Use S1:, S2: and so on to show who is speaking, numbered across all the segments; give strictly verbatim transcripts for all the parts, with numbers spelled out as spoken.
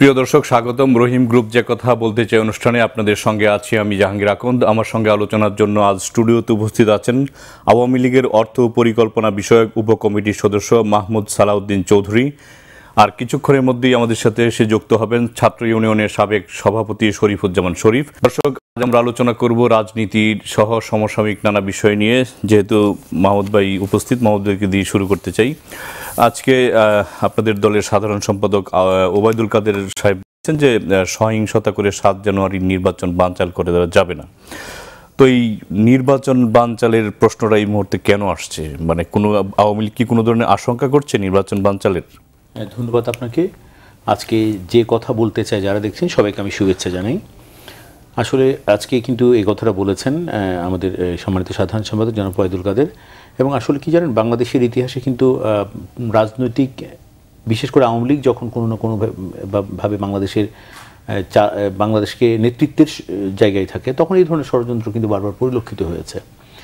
S1: প্রিয় দর্শক, স্বাগতম রহিম গ্রুপ যে কথা বলতে চাই অনুষ্ঠানে আপনাদের সঙ্গে আছি আমি জাহাঙ্গীর আকন্দ। আমার সঙ্গে আলোচনার জন্য আজ স্টুডিওতে উপস্থিত আছেন আওয়ামী লীগের অর্থ পরিকল্পনা বিষয়ক উপকমিটির সদস্য মাহমুদ সালাউদ্দিন চৌধুরী। আর কিছুক্ষণের মধ্যেই আমাদের সাথে এসে যুক্ত হবেন ছাত্র ইউনিয়নের সাবেক সভাপতি শরীফুজ্জামান শরীফ। দর্শক, আজ আমরা আলোচনা করব রাজনীতির সহ সমসাময়িক নানা বিষয় নিয়ে। যেহেতু মাহমুদ ভাই উপস্থিত, মাহমুদ ভাইকে দিয়ে শুরু করতে চাই। আজকে আপনাদের দলের সাধারণ সম্পাদক ওবায়দুল কাদের সাহেব বলেছেন যে সহিংসতা করে সাত জানুয়ারির নির্বাচন বানচাল করে দেওয়া যাবে না। তো এই নির্বাচন বানচালের প্রশ্নটা এই মুহূর্তে কেন আসছে? মানে কোনো আওয়ামী লীগ কি কোনো ধরনের আশঙ্কা করছে নির্বাচন বানচালের?
S2: ধন্যবাদ আপনাকে। আজকে যে কথা বলতে চাই, যারা দেখছেন সবাইকে আমি শুভেচ্ছা জানাই। আসলে আজকে কিন্তু এই কথাটা বলেছেন আমাদের সম্মানিত সাধারণ সম্পাদক জনাব ওবায়দুল কাদের। এবং আসলে কি জানেন, বাংলাদেশের ইতিহাসে কিন্তু রাজনৈতিক, বিশেষ করে আওয়ামী লীগ যখন কোনো না কোনো ভাবে বাংলাদেশের বাংলাদেশকে নেতৃত্বের জায়গায় থাকে, তখন এই ধরনের ষড়যন্ত্র কিন্তু বারবার পরিলক্ষিত হয়েছে।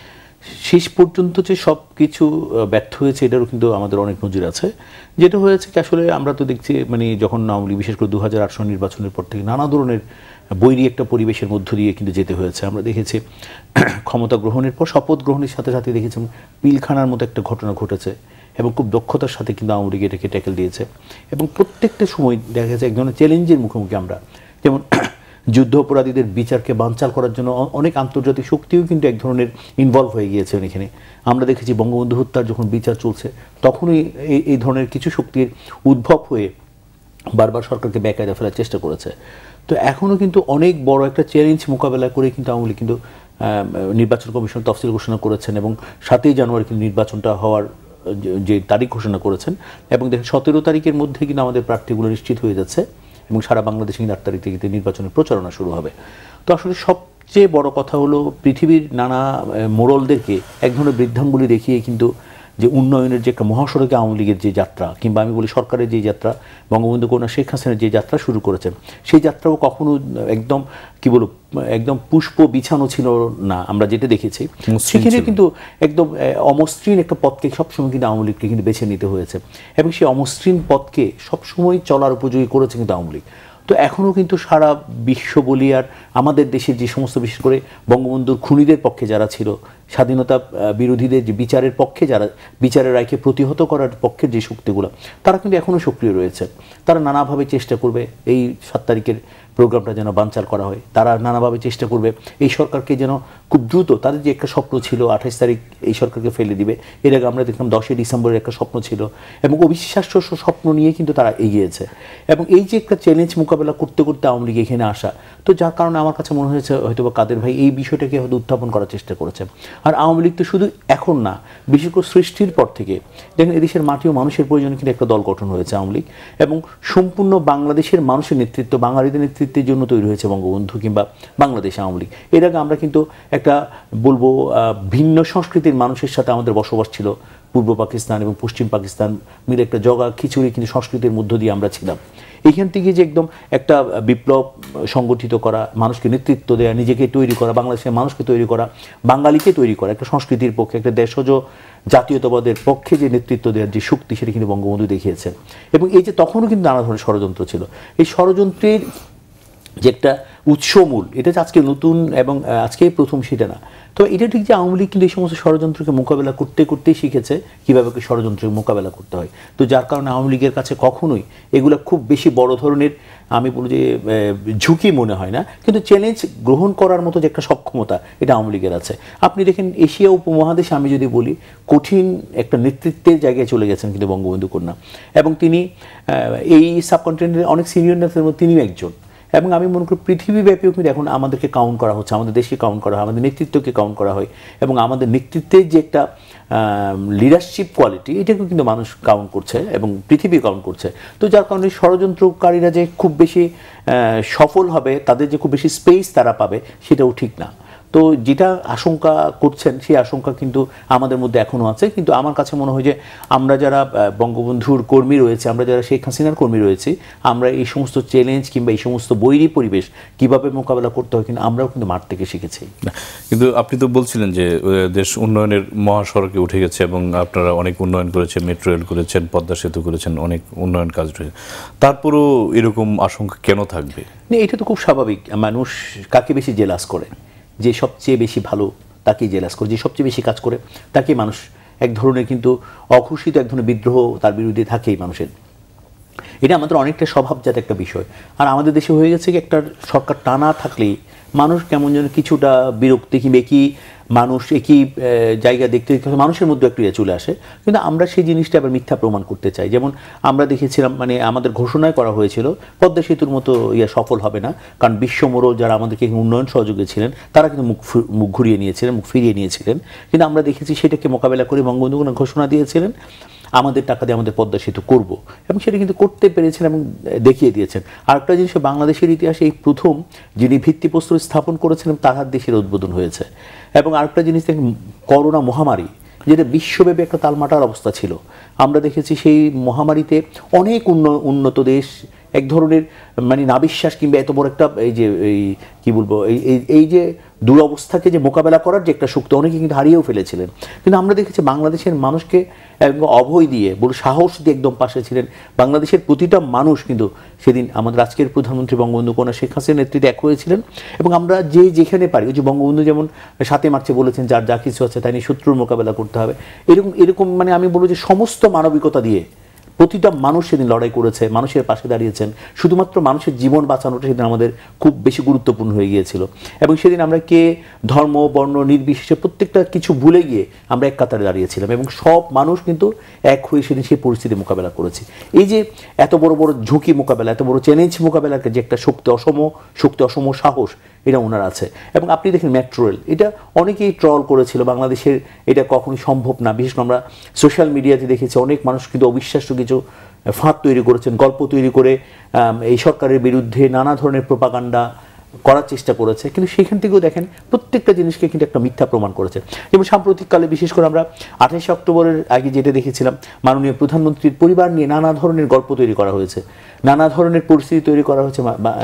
S2: শেষ পর্যন্ত যে সব কিছু ব্যর্থ হয়েছে, এটারও কিন্তু আমাদের অনেক নজির আছে। যেটা হয়েছে কি, আসলে আমরা তো দেখছি মানে যখন আওয়ামী লীগ বিশেষ করে দু হাজার আট সাল নির্বাচনের পর থেকে নানা ধরনের বৈরী একটা পরিবেশের মধ্য দিয়ে কিন্তু যেতে হয়েছে। আমরা দেখেছি ক্ষমতা গ্রহণের পর শপথ গ্রহণের সাথে সাথে দেখেছি পিলখানার মতো একটা ঘটনা ঘটেছে এবং খুব দক্ষতার সাথে কিন্তু আওয়ামী লীগ এটাকে ট্যাকেল দিয়েছে। এবং প্রত্যেকটা সময় দেখা গেছে এক ধরনের চ্যালেঞ্জের মুখোমুখি আমরা। যেমন যুদ্ধ অপরাধীদের বিচারকে বানচাল করার জন্য অনেক আন্তর্জাতিক শক্তিও কিন্তু এক ধরনের ইনভলভ হয়ে গিয়েছে এখানে। আমরা দেখেছি বঙ্গবন্ধু হত্যার যখন বিচার চলছে, তখনই এই এই ধরনের কিছু শক্তির উদ্ভব হয়ে বারবার সরকারকে বেকায়দা ফেলার চেষ্টা করেছে। তো এখনও কিন্তু অনেক বড় একটা চ্যালেঞ্জ মোকাবেলা করে কিন্তু আওয়ামী লীগ কিন্তু নির্বাচন কমিশন তফসিল ঘোষণা করেছেন এবং সাতই জানুয়ারি কিন্তু নির্বাচনটা হওয়ার যে তারিখ ঘোষণা করেছেন। এবং দেখেন সতেরো তারিখের মধ্যে কিন্তু আমাদের প্রার্থীগুলো নিশ্চিত হয়ে যাচ্ছে এবং সারা বাংলাদেশে কিন্তু আট তারিখ থেকে নির্বাচনের প্রচারণা শুরু হবে। তো আসলে সবচেয়ে বড় কথা হলো, পৃথিবীর নানা মোড়লদেরকে এক ধরনের বৃদ্ধাঙ্গুলি দেখিয়ে কিন্তু যে উন্নয়নের যে একটা মহাসড়কে আওয়ামী লীগের যে যাত্রা, কিংবা আমি বলি সরকারের যে যাত্রা, বঙ্গবন্ধু কন্যা শেখ হাসিনার যে যাত্রা শুরু করেছেন, সেই যাত্রাও কখনো একদম কি বলব একদম পুষ্প বিছানো ছিল না। আমরা যেটা দেখেছি সেখানে কিন্তু একদম অমসৃণ একটা পথকে সবসময় কিন্তু আওয়ামী লীগকে কিন্তু বেছে নিতে হয়েছে এবং সেই অমসৃণ পথকে সবসময় চলার উপযোগী করেছে কিন্তু আওয়ামী লীগ। তো এখনও কিন্তু সারা বিশ্ব বলি আর আমাদের দেশের যে সমস্ত, বিশেষ করে বঙ্গবন্ধুর খুনিদের পক্ষে যারা ছিল, স্বাধীনতা বিরোধীদের যে বিচারের পক্ষে যারা, বিচারের রায়কে প্রতিহত করার পক্ষের যে শক্তিগুলো, তারা কিন্তু এখনও সক্রিয় রয়েছে। তারা নানাভাবে চেষ্টা করবে এই সাত তারিখের প্রোগ্রামটা যেন বানচাল করা হয়। তারা নানাভাবে চেষ্টা করবে এই সরকারকে যেন খুব দ্রুত, তাদের যে একটা স্বপ্ন ছিল আঠাশ তারিখ এই সরকারকে ফেলে দিবে, এর আগে আমরা দেখলাম দশই ডিসেম্বরের একটা স্বপ্ন ছিল এবং অবিশ্বাস্য স্বপ্ন নিয়ে কিন্তু তারা এগিয়েছে। এবং এই যে একটা চ্যালেঞ্জ মোকাবেলা করতে করতে আওয়ামী লীগ এখানে আসা, তো যার কারণে আমার কাছে মনে হয়েছে হয়তো বা কাদের ভাই এই বিষয়টাকে হয়তো উত্থাপন করার চেষ্টা করেছে। আর আওয়ামী লীগ তো শুধু এখন না, বিশেষ করে সৃষ্টির পর থেকে দেখেন এদেশের মাটি ও মানুষের প্রয়োজনে কিন্তু একটা দল গঠন হয়েছে আওয়ামী লীগ, এবং সম্পূর্ণ বাংলাদেশের মানুষের নেতৃত্ব, বাঙালিদের নেতৃত্বের জন্য তৈরি হয়েছে বঙ্গবন্ধু কিংবা বাংলাদেশ আওয়ামী লীগ। এর আগে আমরা কিন্তু একটা বলবো ভিন্ন সংস্কৃতির মানুষের সাথে আমাদের বসবাস ছিল। পূর্ব পাকিস্তান এবং পশ্চিম পাকিস্তান মিলে একটা জগা খিচুড়ি কিন্তু সংস্কৃতির মধ্য দিয়ে আমরা ছিলাম। এইখান থেকে যে একদম একটা বিপ্লব সংগঠিত করা, মানুষকে নেতৃত্ব দেওয়া, নিজেকে তৈরি করা, বাংলাদেশের মানুষকে তৈরি করা, বাঙালিকে তৈরি করা, একটা সংস্কৃতির পক্ষে, একটা দেশজ জাতীয়তাবাদের পক্ষে যে নেতৃত্ব দেওয়ার যে শক্তি, সেটা কিন্তু বঙ্গবন্ধু দেখিয়েছেন। এবং এই যে তখনও কিন্তু নানা ধরনের ষড়যন্ত্র ছিল, এই ষড়যন্ত্রের যে একটা উৎসমূল, এটা যে আজকে নতুন এবং আজকে প্রথম সেটা না। তো এটা ঠিক যে আওয়ামী লীগ কিন্তু এই সমস্ত ষড়যন্ত্রকে মোকাবেলা করতে করতেই শিখেছে কীভাবে ষড়যন্ত্রের মোকাবেলা করতে হয়। তো যার কারণে আওয়ামী লীগের কাছে কখনোই এগুলো খুব বেশি বড় ধরনের, আমি বলি যে ঝুঁকি মনে হয় না, কিন্তু চ্যালেঞ্জ গ্রহণ করার মতো যে একটা সক্ষমতা, এটা আওয়ামী লীগের আছে। আপনি দেখেন এশিয়া উপমহাদেশে আমি যদি বলি, কঠিন একটা নেতৃত্বের জায়গায় চলে গেছেন কিন্তু বঙ্গবন্ধু কন্যা, এবং তিনি এই সাবকন্টিনেন্টের অনেক সিনিয়র নেতাদের মধ্যে তিনিও একজন। এবং আমি মনে করি পৃথিবীব্যাপীও কিন্তু এখন আমাদেরকে কাউন্ট করা হচ্ছে, আমাদের দেশকে কাউন্ট করা হয়, আমাদের নেতৃত্বকে কাউন্ট করা হয়, এবং আমাদের নেতৃত্বের যে একটা লিডারশিপ কোয়ালিটি, এটাকেও কিন্তু মানুষ কাউন্ট করছে এবং পৃথিবী কাউন্ট করছে। তো যার কারণে ষড়যন্ত্রকারীরা যে খুব বেশি সফল হবে, তাদের যে খুব বেশি স্পেস তারা পাবে, সেটাও ঠিক না। তো যেটা আশঙ্কা করছেন সেই আশঙ্কা কিন্তু আমাদের মধ্যে এখনও আছে, কিন্তু আমার কাছে মনে হয় যে আমরা যারা বঙ্গবন্ধুর কর্মী রয়েছে, আমরা যারা শেখ হাসিনার কর্মী রয়েছি, আমরা এই সমস্ত চ্যালেঞ্জ কিংবা এই সমস্ত বৈরী পরিবেশ কিভাবে মোকাবেলা করতে হয় কিন্তু আমরাও কিন্তু মাঠ থেকে শিখেছি।
S1: কিন্তু আপনি তো বলছিলেন যে দেশ উন্নয়নের মহাসড়কে উঠে গেছে এবং আপনারা অনেক উন্নয়ন করেছেন, মেট্রো রেল করেছেন, পদ্মা সেতু করেছেন, অনেক উন্নয়ন কাজ রয়েছে, তারপরও এরকম আশঙ্কা কেন থাকবে?
S2: না, এটা তো খুব স্বাভাবিক। মানুষ কাকে বেশি জেলাস করে? যে সবচেয়ে বেশি ভালো তাকেই জেলাস করে, যে সবচেয়ে বেশি কাজ করে তাকে মানুষ এক ধরনের কিন্তু অঘোষিত এক ধরনের বিদ্রোহ তার বিরুদ্ধে থাকেই মানুষের। এটা আমাদের অনেকটা স্বভাবজাত একটা বিষয়। আর আমাদের দেশে হয়ে গেছে কি, একটা সরকার টানা থাকলেই মানুষ কেমন যেন কিছুটা বিরক্তি কিংবা একই মানুষ একই জায়গা দেখতে দেখতে মানুষের মধ্যে একটু চলে আসে। কিন্তু আমরা সেই জিনিসটা আবার মিথ্যা প্রমাণ করতে চাই। যেমন আমরা দেখেছিলাম, মানে আমাদের ঘোষণায় করা হয়েছিল পদ্মা সেতুর মতো ইয়ে সফল হবে না, কারণ বিশ্বমোড়ল যারা আমাদেরকে উন্নয়ন সহযোগী ছিলেন তারা কিন্তু মুখ মুখ ঘুরিয়ে নিয়েছিলেন, মুখ ফিরিয়ে নিয়েছিলেন। কিন্তু আমরা দেখেছি সেটাকে মোকাবেলা করে বঙ্গবন্ধু ঘোষণা দিয়েছিলেন আমাদের টাকা দিয়ে আমাদের পদ্মা সেতু করবো, এবং সেটা কিন্তু করতে পেরেছেন এবং দেখিয়ে দিয়েছেন। আরেকটা জিনিস, বাংলাদেশের ইতিহাসে এই প্রথম যিনি ভিত্তিপ্রস্তর স্থাপন করেছিলেন তাহার দেশের উদ্বোধন হয়েছে। এবং আরেকটা জিনিস দেখেন, করোনা মহামারী যেটা বিশ্বব্যাপী একটা তালমাটার অবস্থা ছিল, আমরা দেখেছি সেই মহামারীতে অনেক উন্নত দেশ এক ধরনের মানে নাবিশ্বাস কিংবা এত বড় একটা এই যে এই কী বলবো এই এই যে দুরবস্থাকে যে মোকাবেলা করার যে একটা শক্তি অনেকে কিন্তু হারিয়েও ফেলেছিলেন। কিন্তু আমরা দেখেছি বাংলাদেশের মানুষকে অভয় দিয়ে বলে সাহস দিয়ে একদম পাশে ছিলেন। বাংলাদেশের প্রতিটা মানুষ কিন্তু সেদিন আমাদের আজকের প্রধানমন্ত্রী বঙ্গবন্ধু কন্যা শেখ হাসিনার নেতৃত্বে এক হয়েছিলেন। এবং আমরা যে যেখানে পারি, ওই যে বঙ্গবন্ধু যেমন সাতই মার্চে বলেছেন যার যা কিছু আছে তাই নিয়ে শত্রুর মোকাবেলা করতে হবে, এরকম এরকম মানে আমি বলবো যে সমস্ত মানবিকতা দিয়ে প্রতিটা মানুষ সেদিন লড়াই করেছে, মানুষের পাশে দাঁড়িয়েছেন। শুধুমাত্র মানুষের জীবন বাঁচানোটা সেদিন আমাদের খুব বেশি গুরুত্বপূর্ণ হয়ে গিয়েছিল। এবং সেদিন আমরা কে ধর্ম বর্ণ নির্বিশেষে প্রত্যেকটা কিছু ভুলে গিয়ে আমরা এক কাতারে দাঁড়িয়েছিলাম এবং সব মানুষ কিন্তু এক হয়ে সেদিন সেই পরিস্থিতি মোকাবেলা করেছি। এই যে এত বড় বড় ঝুঁকি মোকাবেলা, এত বড় চ্যালেঞ্জ মোকাবেলার যে একটা শক্তি অসম শক্তি অসম সাহস এটা ওনার আছে। এবং আপনি দেখেন মেট্রো রেল, এটা অনেকেই ট্রল করেছিল বাংলাদেশের এটা কখনোই সম্ভব না। বিশেষ করে আমরা সোশ্যাল মিডিয়াতে দেখেছি অনেক মানুষ কিন্তু অবিশ্বাস্য কিছু ফাঁদ তৈরি করেছেন, গল্প তৈরি করে এই সরকারের বিরুদ্ধে নানা ধরনের প্রোপাগান্ডা করার চেষ্টা করেছে। কিন্তু সেখান থেকেও দেখেন প্রত্যেকটা জিনিসকে কিন্তু একটা মিথ্যা প্রমাণ করেছে। যেমন সাম্প্রতিককালে বিশেষ করে আমরা আঠাশে অক্টোবরের আগে যেটা দেখেছিলাম, মাননীয় প্রধানমন্ত্রীর পরিবার নিয়ে নানা ধরনের গল্প তৈরি করা হয়েছে, নানা ধরনের পরিস্থিতি তৈরি করা হয়েছে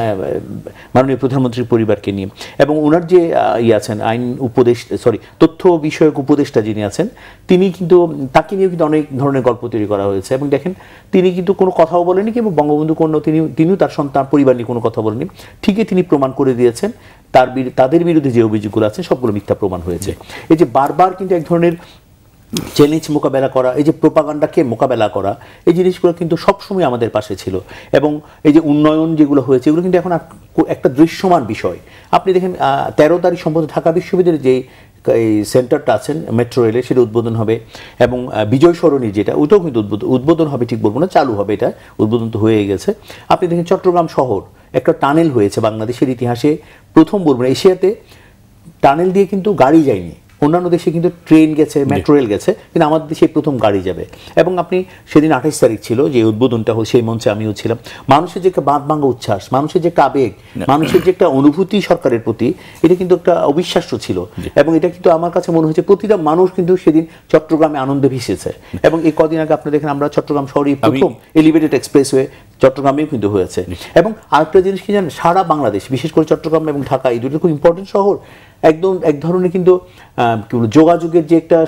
S2: মাননীয় প্রধানমন্ত্রীর পরিবারকে নিয়ে। এবং ওনার যে ইয়ে আছেন আইন উপদেশ সরি তথ্য বিষয়ক উপদেষ্টা যিনি আছেন, তিনি কিন্তু তাকে নিয়েও কিন্তু অনেক ধরনের গল্প তৈরি করা হয়েছে। এবং দেখেন তিনি কিন্তু কোনো কথাও বলেনি, কিংবা বঙ্গবন্ধু কন্যা তিনি তিনিও তার সন্তান পরিবার নিয়ে কোনো কথা বলেনি। ঠিকই তিনি প্রমাণ করে দিয়েছেন তার তাদের বিরুদ্ধে যে অভিযোগগুলো আছে সবগুলো মিথ্যা প্রমাণ হয়েছে। এই যে বারবার কিন্তু এক ধরনের চ্যালেঞ্জ মোকাবেলা করা, এই যে প্রোপাগান্ডাকে মোকাবেলা করা, এই জিনিসগুলো কিন্তু সবসময় আমাদের পাশে ছিল। এবং এই যে উন্নয়ন যেগুলো হয়েছে এগুলো কিন্তু এখন একটা দৃশ্যমান বিষয়। আপনি দেখেন তেরো তারিখ সম্ভবত ঢাকা বিশ্ববিদ্যালয়ের যে এই সেন্টারটা আছেন মেট্রো রেলে, সেটা উদ্বোধন হবে। এবং বিজয় সরণি যেটা, ওটাও কিন্তু উদ্বোধন উদ্বোধন হবে ঠিক বলবো না, চালু হবে, এটা উদ্বোধন তো হয়ে গেছে। আপনি দেখেন চট্টগ্রাম শহর একটা টানেল হয়েছে, বাংলাদেশের ইতিহাসে প্রথম বলবো না এশিয়াতে টানেল দিয়ে কিন্তু গাড়ি যায়নি। অন্যান্য দেশে কিন্তু ট্রেন গেছে, মেট্রো রেল গেছে, কিন্তু আমাদের দেশে প্রথম গাড়ি যাবে। এবং আপনি সেদিন আঠাইশ তারিখ ছিল যে উদ্বোধনটা হল, সেই মঞ্চে আমিও ছিলাম। মানুষের যে একটা বাঁধ ভাঙা উচ্ছ্বাস, মানুষের যে একটা আবেগ, মানুষের যে একটা অনুভূতি সরকারের প্রতি, এটা কিন্তু একটা অবিশ্বাস্য ছিল। এবং এটা কিন্তু আমার কাছে মনে হয়েছে প্রতিটা মানুষ কিন্তু সেদিন চট্টগ্রামে আনন্দে ভেসেছে। এবং এই কদিন আগে আপনি দেখেন আমরা চট্টগ্রাম শহরেই প্রথম এলিভেটেড এক্সপ্রেসওয়ে চট্টগ্রামেও কিন্তু হয়েছে। এবং আরেকটা জিনিস কি জানেন, সারা বাংলাদেশ বিশেষ করে চট্টগ্রাম এবং ঢাকা এই দুটো খুব ইম্পর্টেন্ট শহর, একদম এক ধরনের কিন্তু কি বলবো যোগাযোগের যে একটা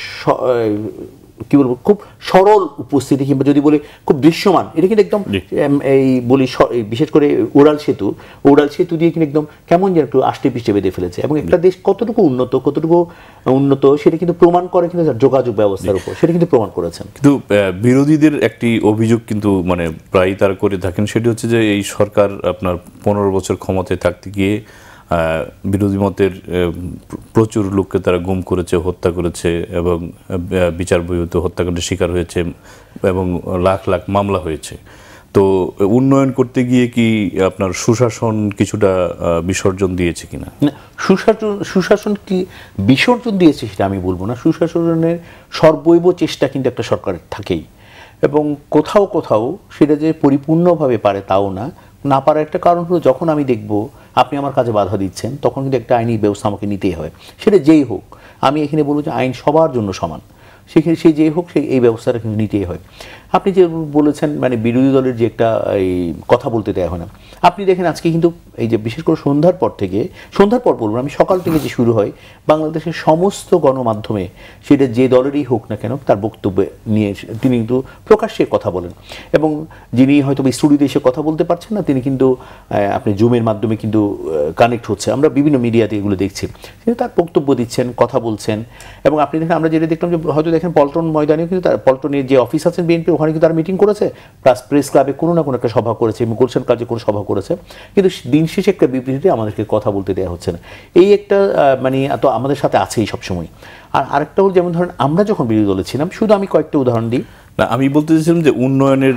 S2: কি বলবো খুব সরল উপস্থিতি, কিংবা যদি বলি খুব দৃশ্যমান, এটা কিন্তু একদম এই বলি বিশেষ করে ওরাল সেতু ওরাল সেতু দিয়ে কিন্তু একদম কেমন যেন একটু আষ্টে পিষ্টে বেঁধে ফেলেছে। এবং একটা দেশ কতটুকু উন্নত কতটুকু উন্নত সেটা কিন্তু প্রমাণ করে কিন্তু যোগাযোগ ব্যবস্থার উপর, সেটা কিন্তু প্রমাণ করেছেন।
S1: কিন্তু বিরোধীদের একটি অভিযোগ কিন্তু মানে প্রায় তারা করে থাকেন, সেটি হচ্ছে যে এই সরকার আপনার পনেরো বছর ক্ষমতায় থাকতে গিয়ে বিরোধী মতের প্রচুর লোককে তারা গুম করেছে, হত্যা করেছে এবং বিচার বহির্ভূত হত্যাকাণ্ডের শিকার হয়েছে এবং লাখ লাখ মামলা হয়েছে। তো উন্নয়ন করতে গিয়ে কি আপনার সুশাসন কিছুটা বিসর্জন দিয়েছে কিনা?
S2: না, সুশাসন সুশাসন কি বিসর্জন দিয়েছে সেটা আমি বলবো না। সুশাসনের সর্বৈব চেষ্টা কিন্তু একটা সরকারের থাকেই, এবং কোথাও কোথাও সেটা যে পরিপূর্ণভাবে পারে তাও না, না পারার একটা কারণ হলো যখন আমি দেখব আপনি আমার কাজে বাধা দিচ্ছেন তখন কিন্তু একটা আইনি ব্যবস্থা আমাকে নিতেই হয়, সেটা যেই হোক। আমি এখানে বলবো যে আইন সবার জন্য সমান, সেখানে সে যে হোক সেই এই ব্যবস্থাটা কিন্তু নিতেই হয়। আপনি যে বলেছেন মানে বিরোধী দলের যে একটা এই কথা বলতে দেওয়া হয় না, আপনি দেখেন আজকে কিন্তু এই যে বিশেষ করে সন্ধ্যার পর থেকে, সন্ধ্যার পর বলবো আমি সকাল থেকে যে শুরু হয় বাংলাদেশের সমস্ত গণমাধ্যমে সেটা যে দলেরই হোক না কেন তার বক্তব্য নিয়ে তিনি কিন্তু প্রকাশ্যে কথা বলেন, এবং যিনি হয়তো স্টুডিওতে এসে কথা বলতে পারছেন না তিনি কিন্তু আপনি জুমের মাধ্যমে কিন্তু কানেক্ট হচ্ছে, আমরা বিভিন্ন মিডিয়াতে এগুলো দেখছি, তিনি তার বক্তব্য দিচ্ছেন, কথা বলছেন। এবং আপনি দেখেন আমরা যেটা দেখলাম যে হয়তো দেখেন পল্টন ময়দানেও কিন্তু তার পল্টনের যে অফিস আছেন বিএনপি ওখানে কিন্তু তারা মিটিং করেছে, প্লাস প্রেস ক্লাবে কোনো না কোনো একটা সভা করেছে এবং গুলশান কাজে কোনো সভা করেছে, কিন্তু দিন শেষে একটা বিবৃতিতে আমাদেরকে কথা বলতে দেওয়া হচ্ছে না। এই একটা মানে তো আমাদের সাথে আছেই সবসময়। আর আরেকটা হল যেমন ধরেন আমরা যখন বিরোধী দলে ছিলাম, শুধু আমি কয়েকটা উদাহরণ দিই,
S1: না আমি বলতে চাইছিলাম যে উন্নয়নের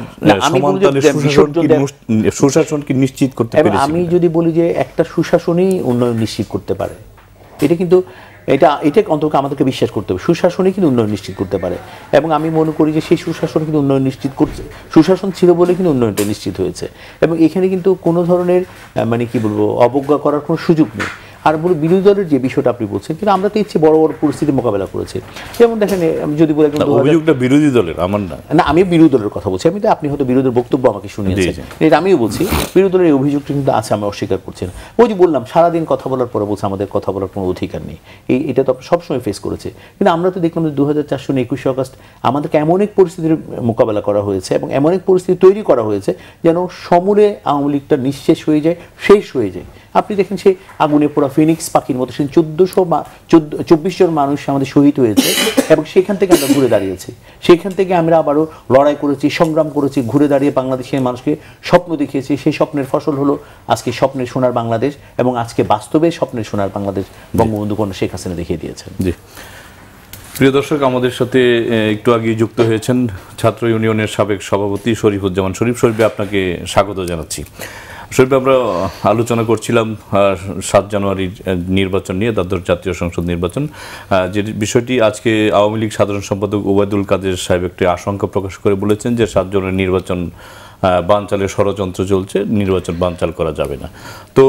S1: সুশাসন কি নিশ্চিত করতে পেরেছি,
S2: আমি যদি বলি যে একটা সুশাসনই উন্নয়ন নিশ্চিত করতে পারে, এটা কিন্তু এটা এটা অন্তত আমাদেরকে বিশ্বাস করতে হবে, সুশাসনই কিন্তু উন্নয়ন নিশ্চিত করতে পারে। এবং আমি মনে করি যে সেই সুশাসন কিন্তু উন্নয়ন নিশ্চিত করছে, সুশাসন ছিল বলে কিন্তু উন্নয়নটা নিশ্চিত হয়েছে। এবং এখানে কিন্তু কোনো ধরনের মানে কি বলবো অবজ্ঞা করার কোনো সুযোগ নেই। আর বলি বিরোধী দলের যে বিষয়টা আপনি বলছেন, কিন্তু আমরা তো ইচ্ছে বড় বড় পরিস্থিতি মোকাবেলা করেছি। যেমন দেখেন আমি যদি বলি
S1: অভিযোগটা বিরোধী দলের, আমার না
S2: না আমি বিরোধী দলের কথা বলছি, আমি তো আপনি হয়তো বিরোধীর বক্তব্য আমাকে শুনিয়েছেন, এটা আমিও বলছি বিরোধী দলের এই অভিযোগটা কিন্তু আছে, আমি অস্বীকার করছি না। ওই যে বললাম সারাদিন কথা বলার পরে বলছে আমাদের কথা বলার কোনো অধিকার নেই, এই এটা তো সবসময় ফেস করেছে। কিন্তু আমরা তো দেখলাম যে দু হাজার চার সনে একুশে আগস্ট আমাদেরকে এমন এক পরিস্থিতির মোকাবেলা করা হয়েছে এবং এমন এক পরিস্থিতি তৈরি করা হয়েছে যেন সমূলে আওয়ামী লীগটা নিঃশেষ হয়ে যায়, শেষ হয়ে যায়। আপনি দেখেন সেই আগুনে পোড়া ফিনিক্স পাখির মতো সেই চোদ্দোশো চোদ্দ চব্বিশ জন মানুষ আমাদের শহীদ হয়েছে এবং সেখান থেকে আমরা ঘুরে দাঁড়িয়েছি, সেখান থেকে আমরা আবারও লড়াই করেছি, সংগ্রাম করেছি, ঘুরে দাঁড়িয়ে বাংলাদেশের মানুষকে স্বপ্ন দেখিয়েছি। সেই স্বপ্নের ফসল হলো আজকে স্বপ্নের সোনার বাংলাদেশ, এবং আজকে বাস্তবে স্বপ্নের সোনার বাংলাদেশ বঙ্গবন্ধু কন্যা শেখ হাসিনা দেখিয়ে দিয়েছেন।
S1: জি প্রিয় দর্শক, আমাদের সাথে একটু আগে যুক্ত হয়েছেন ছাত্র ইউনিয়নের সাবেক সভাপতি শরীফুজ্জামান শরীফ। শরীফ আপনাকে স্বাগত জানাচ্ছি। শরীফ, আমরা আলোচনা করছিলাম সাত জানুয়ারির নির্বাচন নিয়ে, দ্বাদশ জাতীয় সংসদ নির্বাচন, যে বিষয়টি আজকে আওয়ামী লীগ সাধারণ সম্পাদক ওবায়দুল কাদের সাহেব একটি আশঙ্কা প্রকাশ করে বলেছেন যে সাত জনের নির্বাচন বানচালের ষড়যন্ত্র চলছে, নির্বাচন বানচাল করা যাবে না। তো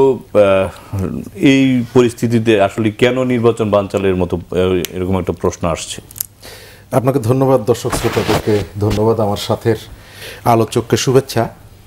S1: এই পরিস্থিতিতে আসলে কেন নির্বাচন বানচালের মতো এরকম একটা প্রশ্ন আসছে?
S3: আপনাকে ধন্যবাদ, দর্শক শ্রোতাদেরকে ধন্যবাদ, আমার সাথের আলোচককে শুভেচ্ছা।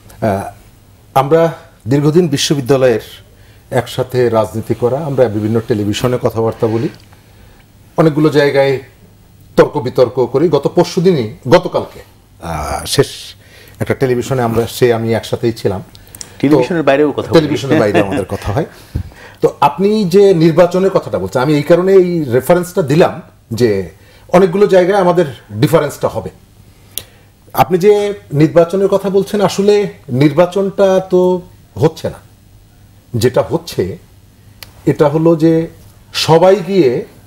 S3: আমরা দীর্ঘদিন বিশ্ববিদ্যালয়ের একসাথে রাজনীতি করা, আমরা বিভিন্ন টেলিভিশনে কথাবার্তা বলি, অনেকগুলো জায়গায় তর্ক বিতর্ক করি। গত পরশু দিনই গতকালকে শেষ একটা টেলিভিশনে আমরা সে আমি একসাথেই ছিলাম,
S2: টেলিভিশনের বাইরেও কথা
S3: টেলিভিশনের বাইরে আমাদের কথা হয়। তো আপনি যে নির্বাচনের কথাটা বলছেন, আমি এই কারণে এই রেফারেন্সটা দিলাম যে অনেকগুলো জায়গায় আমাদের ডিফারেন্সটা হবে। আপনি যে নির্বাচনের কথা বলছেন, আসলে নির্বাচনটা তো হচ্ছে না, যেটা হচ্ছে এটা হলো যে সবাই গিয়ে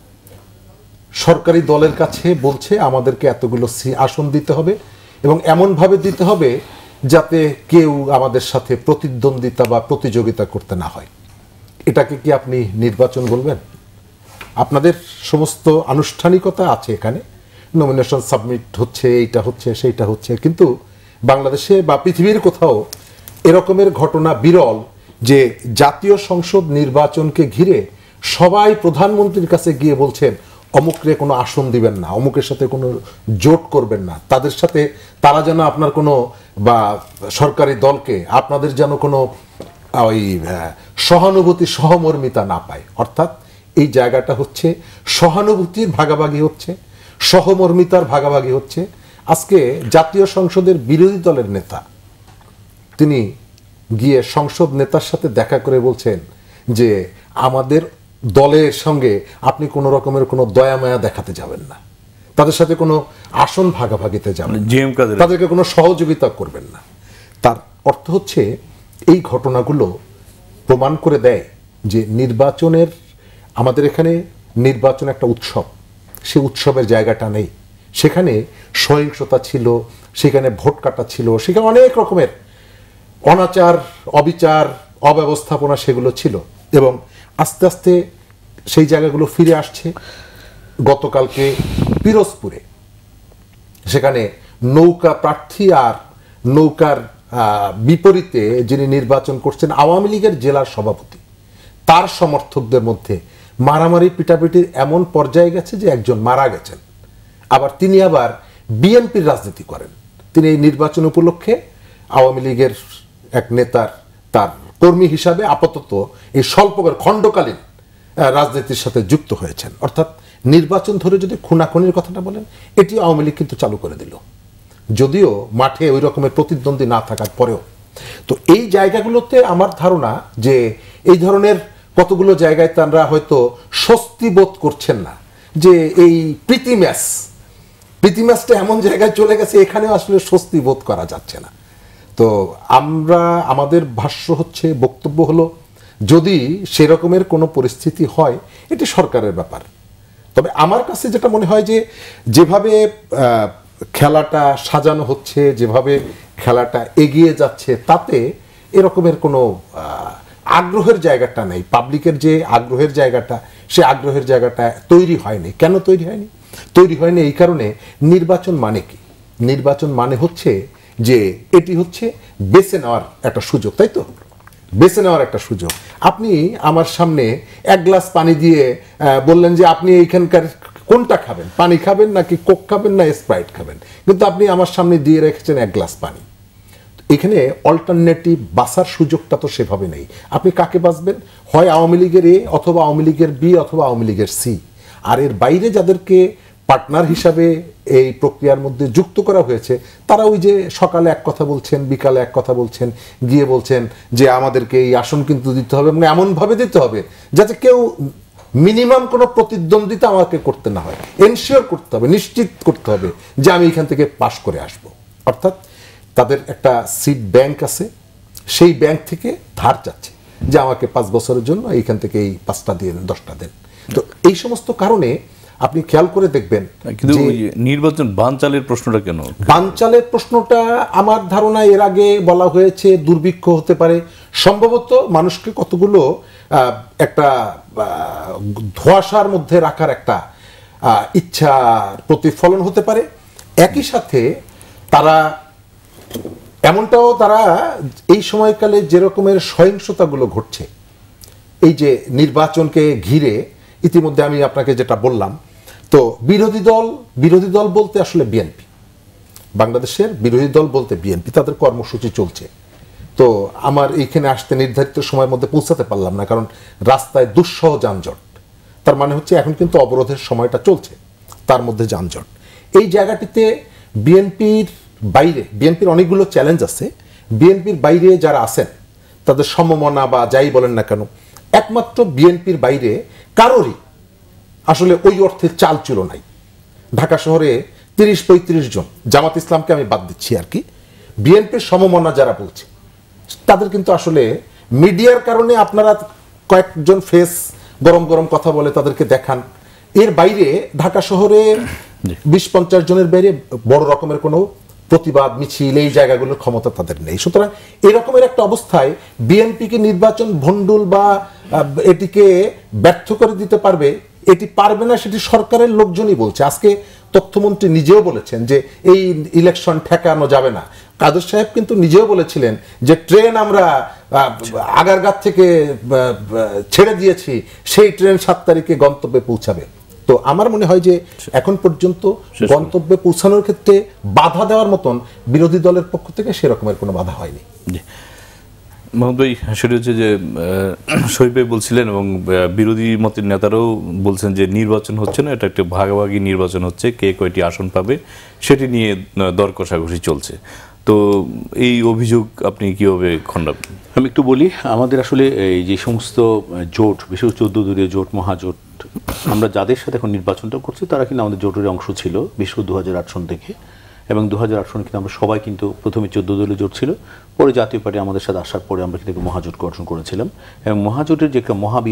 S3: সরকারি দলের কাছে বলছে আমাদেরকে এতগুলো আসন দিতে হবে এবং এমনভাবে দিতে হবে যাতে কেউ আমাদের সাথে প্রতিদ্বন্দ্বিতা বা প্রতিযোগিতা করতে না হয়। এটাকে কি আপনি নির্বাচন বলবেন? আপনাদের সমস্ত আনুষ্ঠানিকতা আছে, এখানে নমিনেশন সাবমিট হচ্ছে, এইটা হচ্ছে, সেইটা হচ্ছে, কিন্তু বাংলাদেশে বা পৃথিবীর কোথাও এরকমের ঘটনা বিরল যে জাতীয় সংসদ নির্বাচনকে ঘিরে সবাই প্রধানমন্ত্রীর কাছে গিয়ে বলছেন অমুকরে কোনো আসন দিবেন না, অমুকের সাথে কোনো জোট করবেন না, তাদের সাথে তারা যেন আপনার কোনো বা সরকারি দলকে আপনাদের যেন কোনো ওই সহানুভূতি সহমর্মিতা না পায়। অর্থাৎ এই জায়গাটা হচ্ছে সহানুভূতির ভাগাভাগি হচ্ছে, সহমর্মিতার ভাগাভাগি হচ্ছে। আজকে জাতীয় সংসদের বিরোধী দলের নেতা তিনি গিয়ে সংসদ নেতার সাথে দেখা করে বলছেন যে আমাদের দলের সঙ্গে আপনি কোনো রকমের কোনো দয়া মায়া দেখাতে যাবেন না, তাদের সাথে কোনো আসন ভাগাভাগিতে যাবেন, তাদেরকে কোনো সহযোগিতা করবেন না। তার অর্থ হচ্ছে এই ঘটনাগুলো প্রমাণ করে দেয় যে নির্বাচনের, আমাদের এখানে নির্বাচন একটা উৎসব, সে উৎসবের জায়গাটা নেই। সেখানে সহিংসতা ছিল, সেখানে ভোট কাটা ছিল, সেখানে অনেক রকমের অনাচার, অবিচার, অব্যবস্থাপনা সেগুলো ছিল এবং আস্তে আস্তে সেই জায়গাগুলো ফিরে আসছে। গতকালকে পিরোজপুরে সেখানে নৌকা প্রার্থী আর নৌকার বিপরীতে যিনি নির্বাচন করছেন আওয়ামী লীগের জেলার সভাপতি, তার সমর্থকদের মধ্যে মারামারি পিটাপিটির এমন পর্যায়ে গেছে যে একজন মারা গেছেন। আবার তিনি আবার বিএনপির রাজনীতি করেন। তিনি এই নির্বাচন উপলক্ষে আওয়ামী লীগের এক নেতার তার কর্মী হিসাবে আপাতত এই স্বল্পকাল খণ্ডকালীন রাজনীতির সাথে যুক্ত হয়েছেন। অর্থাৎ নির্বাচন ধরে যদি খুনাখুনির কথাটা বলেন, এটি আওয়ামী লীগ কিন্তু চালু করে দিল, যদিও মাঠে ওই রকমের প্রতিদ্বন্দ্বী না থাকার পরেও। তো এই জায়গাগুলোতে আমার ধারণা যে এই ধরনের কতগুলো জায়গায় তারা হয়তো স্বস্তি বোধ করছেন না যে এই প্রীতি ম্যাচ প্রীতি ম্যাচটা এমন জায়গায় চলে গেছে, এখানেও আসলে স্বস্তি বোধ করা যাচ্ছে না। তো আমরা আমাদের ভাষ্য হচ্ছে, বক্তব্য হলো, যদি সেরকমের কোনো পরিস্থিতি হয় এটি সরকারের ব্যাপার। তবে আমার কাছে যেটা মনে হয় যে যেভাবে খেলাটা সাজানো হচ্ছে, যেভাবে খেলাটা এগিয়ে যাচ্ছে, তাতে এরকমের কোনো আগ্রহের জায়গাটা নেই। পাবলিকের যে আগ্রহের জায়গাটা, সে আগ্রহের জায়গাটা তৈরি হয়নি। কেন তৈরি হয়নি? তৈরি হয়নি এই কারণে, নির্বাচন মানে কি? নির্বাচন মানে হচ্ছে যে এটি হচ্ছে বেছে নেওয়ার একটা সুযোগ, তাই তো? বেছে নেওয়ার একটা সুযোগ। আপনি আমার সামনে এক গ্লাস পানি দিয়ে বললেন যে আপনি এইখানকার কোনটা খাবেন, পানি খাবেন নাকি কোক খাবেন না স্প্রাইট খাবেন, কিন্তু আপনি আমার সামনে দিয়ে রেখেছেন এক গ্লাস পানি। এখানে অল্টারনেটিভ বাসার সুযোগটা তো সেভাবে নেই। আপনি কাকে বাঁচবেন? হয় আওয়ামী লীগের এ, অথবা আওয়ামী লীগের বি, অথবা আওয়ামী লীগের সি। আর এর বাইরে যাদেরকে পার্টনার হিসাবে এই প্রক্রিয়ার মধ্যে যুক্ত করা হয়েছে, তারা ওই যে সকালে এক কথা বলছেন, বিকালে এক কথা বলছেন, গিয়ে বলছেন যে আমাদেরকে এই আসন কিন্তু দিতে হবে, মানে এমনভাবে দিতে হবে যাতে কেউ মিনিমাম কোনো প্রতিদ্বন্দ্বিতা আমাকে করতে না হয়, এনশিওর করতে হবে, নিশ্চিত করতে হবে যে আমি এখান থেকে পাশ করে আসব। অর্থাৎ তাদের একটা সিড ব্যাংক আছে, সেই ব্যাংক থেকে ধার চাচ্ছে যে আমাকে পাঁচ বছরের জন্য এইখান থেকে এই পাঁচটা দেন, দশটা দেন। তো এই সমস্ত কারণে আপনি খেয়াল করে দেখবেন।
S1: কিন্তু নির্বাচন বানচালের প্রশ্নটা কেন?
S3: বানচালের প্রশ্নটা আমার ধারণা এর আগে বলা হয়েছে দুর্ভিক্ষ হতে পারে, সম্ভবত মানুষকে কতগুলো একটা ধোঁয়াশার মধ্যে রাখার একটা ইচ্ছার প্রতিফলন হতে পারে। একই সাথে তারা এমনটাও, তারা এই সময়কালে যে রকমের সহিংসতাগুলো ঘটছে এই যে নির্বাচনকে ঘিরে, ইতিমধ্যে আমি আপনাকে যেটা বললাম, তো বিরোধী দল বিরোধী দল বলতে আসলে বিএনপি, বাংলাদেশের বিরোধী দল বলতে বিএনপি, তাদের কর্মসূচি চলছে। তো আমার এইখানে আসতে নির্ধারিত সময়ের মধ্যে পৌঁছাতে পারলাম না, কারণ রাস্তায় দুঃসহ যানজট। তার মানে হচ্ছে এখন কিন্তু অবরোধের সময়টা চলছে, তার মধ্যে যানজট। এই জায়গাটিতে বিএনপির বাইরে, বিএনপির অনেকগুলো চ্যালেঞ্জ আছে, বিএনপির বাইরে যারা আছেন তাদের সমমনা বা যাই বলেন না কেন, একমাত্র বিএনপির বাইরে কারোরই আসলে ওই অর্থে চাল চুলো নাই। ঢাকা শহরে তিরিশ পঁয়ত্রিশ জন, জামাত ইসলামকে আমি বাদ দিচ্ছি আর কি, বিএনপির সমমনা যারা বলছে তাদের কিন্তু আসলে মিডিয়ার কারণে আপনারা কয়েকজন ফেস গরম গরম কথা বলে তাদেরকে দেখান, এর বাইরে ঢাকা শহরে বিশ পঞ্চাশ জনের বাইরে বড় রকমের কোনো প্রতিবাদ মিছিল এই জায়গাগুলোর ক্ষমতা তাদের নেই। সুতরাং এরকমের একটা অবস্থায় বিএনপিকে নির্বাচন ভণ্ডুল বা এটিকে ব্যর্থ করে দিতে পারবে, এটি পারবে না, সেটি সরকারের লোকজনই বলছে। আজকে তথ্যমন্ত্রী নিজেও বলেছেন যে এই ইলেকশন ঠেকানো যাবে না। কাদের সাহেব কিন্তু নিজেও বলেছিলেন যে ট্রেন আমরা আগারগাঁ থেকে ছেড়ে দিয়েছি, সেই ট্রেন সাত তারিখে গন্তব্যে পৌঁছাবে। তো আমার মনে হয় যে এখন পর্যন্ত গন্তব্যে পৌঁছানোর ক্ষেত্রে বাধা দেওয়ার মতন বিরোধী দলের পক্ষ থেকে সেরকমের কোনো বাধা হয়নি।
S1: মোহাম্মদ ভাই, সেটা হচ্ছে যে শরীফ ভাই বলছিলেন এবং বিরোধী মতের নেতারাও বলছেন যে নির্বাচন হচ্ছে না, এটা একটা ভাগাভাগি নির্বাচন হচ্ছে, কে কয়টি আসন পাবে সেটি নিয়ে দর কষাকষি চলছে। তো এই অভিযোগ আপনি কীভাবে খণ্ডাবেন?
S2: আমি একটু বলি, আমাদের আসলে এই যে সমস্ত জোট, বিশেষ চোদ্দ দলীয় জোট, মহাজোট, আমরা যাদের সাথে এখন নির্বাচনটা করছি তারা কিন্তু আমাদের জোটের অংশ ছিল বিশেষ দু হাজার আট সন থেকে, এবং দু হাজার আট সনে কিন্তু আমরা সবাই কিন্তু প্রথমে চোদ্দ দলীয় জোট ছিল, পরে জাতীয় পার্টি আমাদের সাথে আসার পরে আমরা কিন্তু মহাজোট গঠন করেছিলাম, এবং মহাজোটের যে একটা মহাবি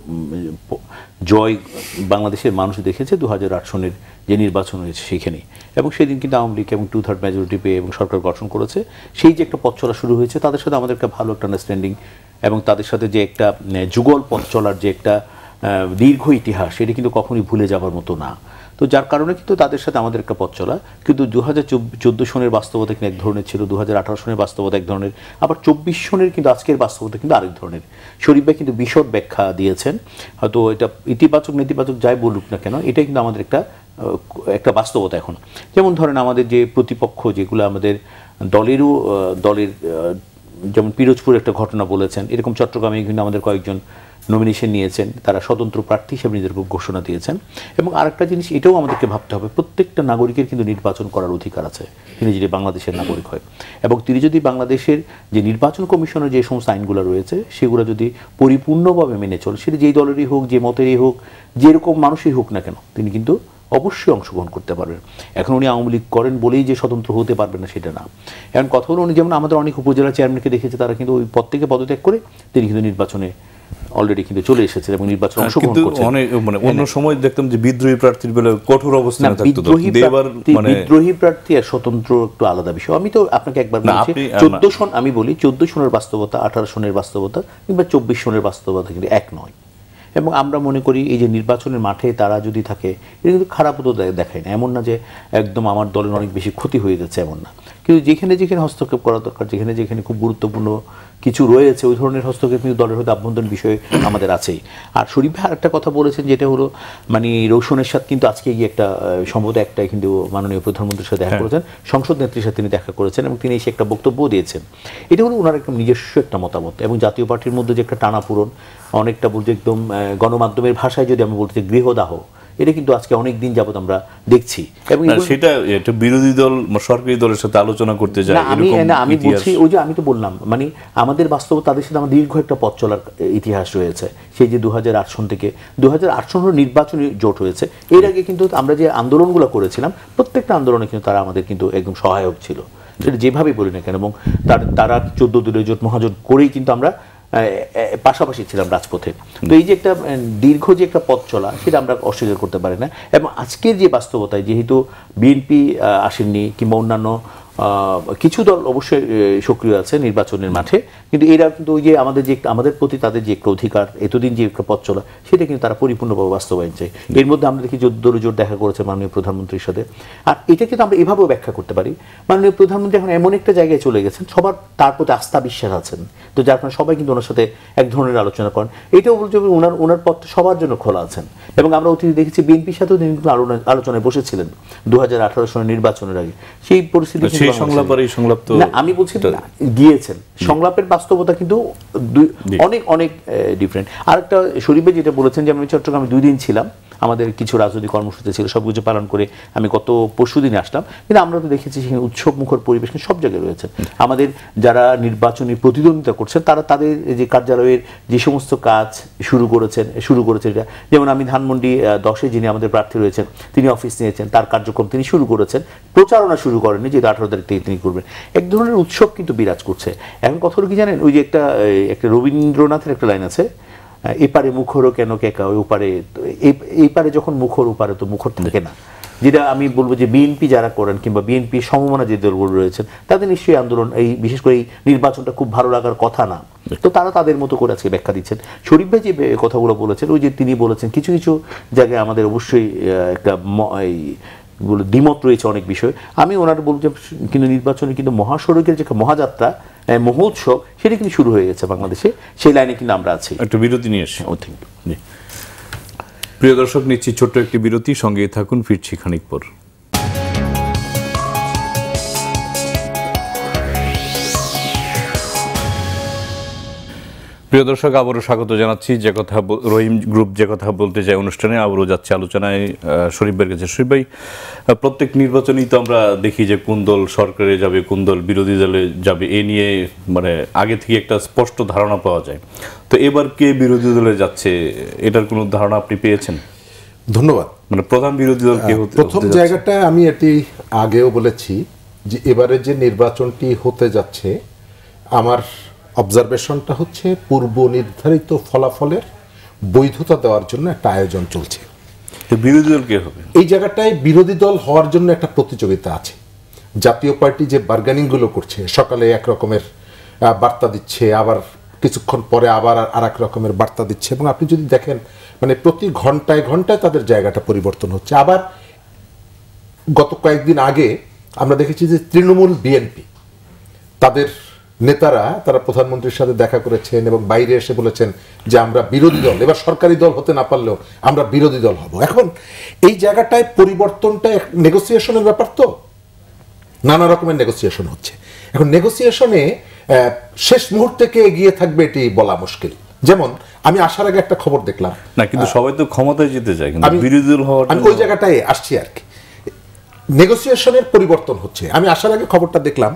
S2: জয় বাংলাদেশের মানুষ দেখেছে দু হাজার আট সনের যে নির্বাচন হয়েছে সেখানেই, এবং সেদিন কিন্তু আওয়ামী লীগ এবং টু থার্ড মেজরিটি পেয়ে এবং সরকার গঠন করেছে। সেই যে একটা পথ চলা শুরু হয়েছে, তাদের সাথে আমাদের একটা ভালো একটা আন্ডারস্ট্যান্ডিং, এবং তাদের সাথে যে একটা যুগল পথ চলার যে একটা দীর্ঘ ইতিহাস, সেটি কিন্তু কখনোই ভুলে যাবার মতো না। তো যার কারণে কিন্তু তাদের সাথে আমাদের একটা পথ চলা। কিন্তু দু হাজার চোদ্দো সনের বাস্তবতা কিন্তু এক ধরনের ছিল, দু হাজার আঠারো সনের বাস্তবতা এক ধরনের, আবার চব্বিশ সনের কিন্তু আজকের বাস্তবতা কিন্তু আরেক ধরনের। শরীফ ভাই কিন্তু বিশদ ব্যাখ্যা দিয়েছেন, হয়তো এটা ইতিবাচক নেতিবাচক যাই বলুক না কেন, এটাই কিন্তু আমাদের একটা একটা বাস্তবতা এখন। যেমন ধরেন আমাদের যে প্রতিপক্ষ যেগুলো আমাদের দলেরও দলের, যেমন পিরোজপুর একটা ঘটনা বলেছেন, এরকম চট্টগ্রামে কিন্তু আমাদের কয়েকজন নমিনেশন নিয়েছেন, তারা স্বতন্ত্র প্রার্থী হিসেবে নিজেদের ঘোষণা দিয়েছেন। এবং আরেকটা জিনিস এটাও আমাদেরকে ভাবতে হবে, প্রত্যেকটা নাগরিকের কিন্তু নির্বাচন করার অধিকার আছে, তিনি যদি বাংলাদেশের নাগরিক হয়, এবং তিনি যদি বাংলাদেশের যে নির্বাচন কমিশনের যে সমস্ত আইনগুলো রয়েছে সেগুলো যদি পরিপূর্ণভাবে মেনে চলে, সেটা যেই দলেরই হোক, যে মতেরই হোক, যেরকম মানুষই হোক না কেন, তিনি কিন্তু অবশ্যই অংশগ্রহণ করতে পারবেন। এখন উনি আওয়ামী লীগ করেন বলেই যে স্বতন্ত্র হতে পারবেন না সেটা না। এখন কথা হলো, উনি যেমন আমাদের অনেক উপজেলা চেয়ারম্যানকে দেখেছে, তারা কিন্তু ওই পদ থেকে পদত্যাগ করে তিনি কিন্তু নির্বাচনে অলরেডি কিন্তু চলে এসেছেন এবং নির্বাচনে অংশগ্রহণ করছেন।
S1: অনেক মানে অন্য সময় দেখতাম যে বিদ্রোহী প্রার্থীর বেলা কঠোর অবস্থানে থাকতো।
S2: বিদ্রোহী প্রার্থী আর স্বতন্ত্র একটু আলাদা বিষয়। আমি তো আপনাকে একবার বলছি, চোদ্দ সন আমি বলি, চোদ্দ সনের বাস্তবতা, আঠারো সনের বাস্তবতা কিংবা চব্বিশ সনের বাস্তবতা কিন্তু এক নয়। এবং আমরা মনে করি এই যে নির্বাচনের মাঠে তারা যদি থাকে, এটা কিন্তু খারাপ তো দেখায় না, এমন না যে একদম আমার দলের অনেক বেশি ক্ষতি হয়ে যাচ্ছে, এমন না। কিন্তু যেখানে যেখানে হস্তক্ষেপ করা দরকার, যেখানে যেখানে খুব গুরুত্বপূর্ণ কিছু রয়েছে, ওই ধরনের হস্তক্ষেপ কিন্তু দলের হয়তো আভ্যন্তরীণ বিষয় আমাদের আছেই। আর শরীফ ভাই আরেকটা কথা বলেছেন, যেটা হলো মানে রৌশনের সাথে কিন্তু আজকে গিয়ে একটা সম্ভবত একটাই কিন্তু মাননীয় প্রধানমন্ত্রীর সাথে দেখা করেছেন, সংসদ নেত্রীর সাথে তিনি দেখা করেছেন এবং তিনি এসে একটা বক্তব্য দিয়েছেন। এটা হলো ওনার একটা নিজস্ব একটা মতামত, এবং জাতীয় পার্টির মধ্যে যে একটা টানাপূরণ, অনেকটা বলতে একদম গণমাধ্যমের ভাষায় যদি আমি বলতে গৃহদাহ, এটা কিন্তু আজকে অনেক দিন যাবত আমরা দেখছি। এবং
S1: সেটা একটা বিরোধী দল সরকারি দলের সাথে আলোচনা করতে যায়,
S2: আমি আমি বলছি ওই যে আমি তো বললাম, মানে আমাদের বাস্তব তাদের সাথে আমার দীর্ঘ একটা পথ চলার ইতিহাস রয়েছে। সেই যে দু হাজার আট সন থেকে দু হাজার আট সনের নির্বাচনী জোট হয়েছে, এর আগে কিন্তু আমরা যে আন্দোলনগুলো করেছিলাম, প্রত্যেকটা আন্দোলনে কিন্তু তারা আমাদের কিন্তু একদম সহায়ক ছিল, সেটা যেভাবেই বলি না কেন। এবং তারা চোদ্দ দলীয় জোট মহাজোট করেই কিন্তু আমরা পাশাপাশি ছিলাম রাজপথে। তো এই যে একটা দীর্ঘ যে একটা পথ চলা, সেটা আমরা অস্বীকার করতে পারি না। এবং আজকের যে বাস্তবতায় যেহেতু বিএনপি আসেননি কিংবা অন্যান্য কিছু দল অবশ্যই সক্রিয় আছে নির্বাচনের মাঠে, কিন্তু এরা কিন্তু ওই যে আমাদের যে আমাদের প্রতি তাদের যে একটা অধিকার, এতদিন যে একটা পথ চলা, সেটা কিন্তু তারা পরিপূর্ণভাবে বাস্তবায়ন চাই। এর মধ্যে আমরা দেখি দলীয় জোট দেখা করেছে মাননীয় প্রধানমন্ত্রীর সাথে। আর এটা কিন্তু আমরা এভাবেও ব্যাখ্যা করতে পারি, মাননীয় প্রধানমন্ত্রী এখন এমন একটা জায়গায় চলে গেছেন, সবার তার প্রতি আস্থা বিশ্বাস আছেন, তো যার কারণে সবাই কিন্তু ওনার সাথে এক ধরনের আলোচনা করেন। এটাও বলতে হবে ওনার ওনার পথ সবার জন্য খোলা আছেন। এবং আমরা অতীতে দেখেছি বিএনপির সাথেও তিনি কিন্তু আলোচনায় বসেছিলেন দু হাজার আঠারো সনের নির্বাচনের আগে। সেই পরিস্থিতি আমি বলছি গিয়েছেন, সংলাপের বাস্তবতা কিন্তু অনেক অনেক ডিফারেন্ট। আরেকটা শরীফে যেটা বলেছেন যে আমি চট্টগ্রামে দুই দিন ছিলাম, আমাদের কিছু রাজনৈতিক কর্মসূচি ছিল, সব কিছু পালন করে আমি গত পরশু দিনে আসলাম, কিন্তু আমরা তো দেখেছি সেখানে উৎসব মুখর পরিবেশ সব জায়গায় রয়েছে। আমাদের যারা নির্বাচনী প্রতিদ্বন্দ্বিতা করছেন, তারা তাদের যে কার্যালয়ের যে সমস্ত কাজ শুরু করেছেন শুরু করেছে এটা, যেমন আমি ধানমন্ডি দশে যিনি আমাদের প্রার্থী রয়েছেন, তিনি অফিস নিয়েছেন, তার কার্যক্রম তিনি শুরু করেছেন, প্রচারণা শুরু করেননি, যেটা আঠারো তারিখ থেকে তিনি করবেন। এক ধরনের উৎসব কিন্তু বিরাজ করছে। এখন কথা হলো কি জানেন, ওই যে একটা একটা রবীন্দ্রনাথের একটা লাইন আছে, এপারে মুখরও কেন কেকা, ওই ওপারে এইপারে যখন মুখর, ওপারে তো মুখর থাকে না। যেটা আমি বলবো যে বিএনপি যারা করেন কিংবা বিএনপি সমমনা যে দলগুলো রয়েছেন, তাদের নিশ্চয়ই আন্দোলন এই বিশেষ করে এই নির্বাচনটা খুব ভালো লাগার কথা না, তো তারা তাদের মতো করে আজকে ব্যাখ্যা দিচ্ছেন। শরীফ ভাই যে কথাগুলো বলেছেন, ওই যে তিনি বলেছেন কিছু কিছু জায়গায় আমাদের অবশ্যই একটা দ্বিমত রয়েছে অনেক বিষয়। আমি ওনার বলবো যে কিন্তু নির্বাচনে কিন্তু মহাসড়কের যে মহাযাত্রা, মহোৎসব, সেটা কিন্তু শুরু হয়ে গেছে বাংলাদেশে, সেই লাইনে কিন্তু আমরা আছি।
S1: একটু বিরতি নিয়ে এসে ও থ্যাংক ইউ। প্রিয় দর্শক, নিচ্ছি ছোট্ট একটি বিরতি, সঙ্গে থাকুন, ফিরছি খানিক পর। প্রিয় দর্শক, আবারও স্বাগত জানাচ্ছি। যে কথা রহিম গ্রুপ যে কথা বলতে চাই অনুষ্ঠানে আবারও যাচ্ছে আলোচনায় শরীফ ভাইয়ের কাছে। শরীফ ভাই, প্রত্যেক নির্বাচনেই তো আমরা দেখি যে কোন দল সরকারে যাবে, কোন দল বিরোধী দলে যাবে, এ নিয়ে মানে আগে থেকে একটা স্পষ্ট ধারণা পাওয়া যায়। তো এবার কে বিরোধী দলে যাচ্ছে, এটার কোনো ধারণা আপনি পেয়েছেন?
S3: ধন্যবাদ।
S1: মানে প্রধান বিরোধী দল কে হতে
S3: প্রথম জায়গাটা আমি এটি আগেও বলেছি যে এবারে যে নির্বাচনটি হতে যাচ্ছে, আমার অবজারভেশনটা হচ্ছে পূর্ব নির্ধারিত ফলাফলের বৈধতা দেওয়ার জন্য একটা আয়োজন চলছে।
S1: বিরোধী দল কে হবে?
S3: এই জায়গাটায় বিরোধী দল হওয়ার জন্য একটা প্রতিযোগিতা আছে। জাতীয় পার্টি যে বার্গেনিংগুলো করছে, সকালে এক রকমের বার্তা দিচ্ছে, আবার কিছুক্ষণ পরে আবার আর এক রকমের বার্তা দিচ্ছে, এবং আপনি যদি দেখেন মানে প্রতি ঘন্টায় ঘন্টায় তাদের জায়গাটা পরিবর্তন হচ্ছে। আবার গত কয়েকদিন আগে আমরা দেখেছি যে তৃণমূল বিএনপি তাদের নেতারা তারা প্রধানমন্ত্রীর সাথে দেখা করেছেন এবং বাইরে এসে বলেছেন যে আমরা বিরোধী দল, এবার সরকারি দল হতে না পারলেও আমরা বিরোধী দল হব। এখন এই জায়গাটায় পরিবর্তনটা নেগোসিয়েশনের ব্যাপার, তো নানা রকমের নেগোসিয়েশন হচ্ছে। এখন নেগোসিয়েশনে শেষ মুহূর্তে কে এগিয়ে থাকবে এটি বলা মুশকিল। যেমন আমি আসার আগে একটা খবর দেখলাম,
S1: না কিন্তু সবাই তো ক্ষমতায় যেতে চায়, কিন্তু বিরোধী দল হওয়ার
S3: আমি ওই জায়গাটায় আসছি আর কি। নেগোসিয়েশনের পরিবর্তন হচ্ছে। আমি আসার আগে খবরটা দেখলাম,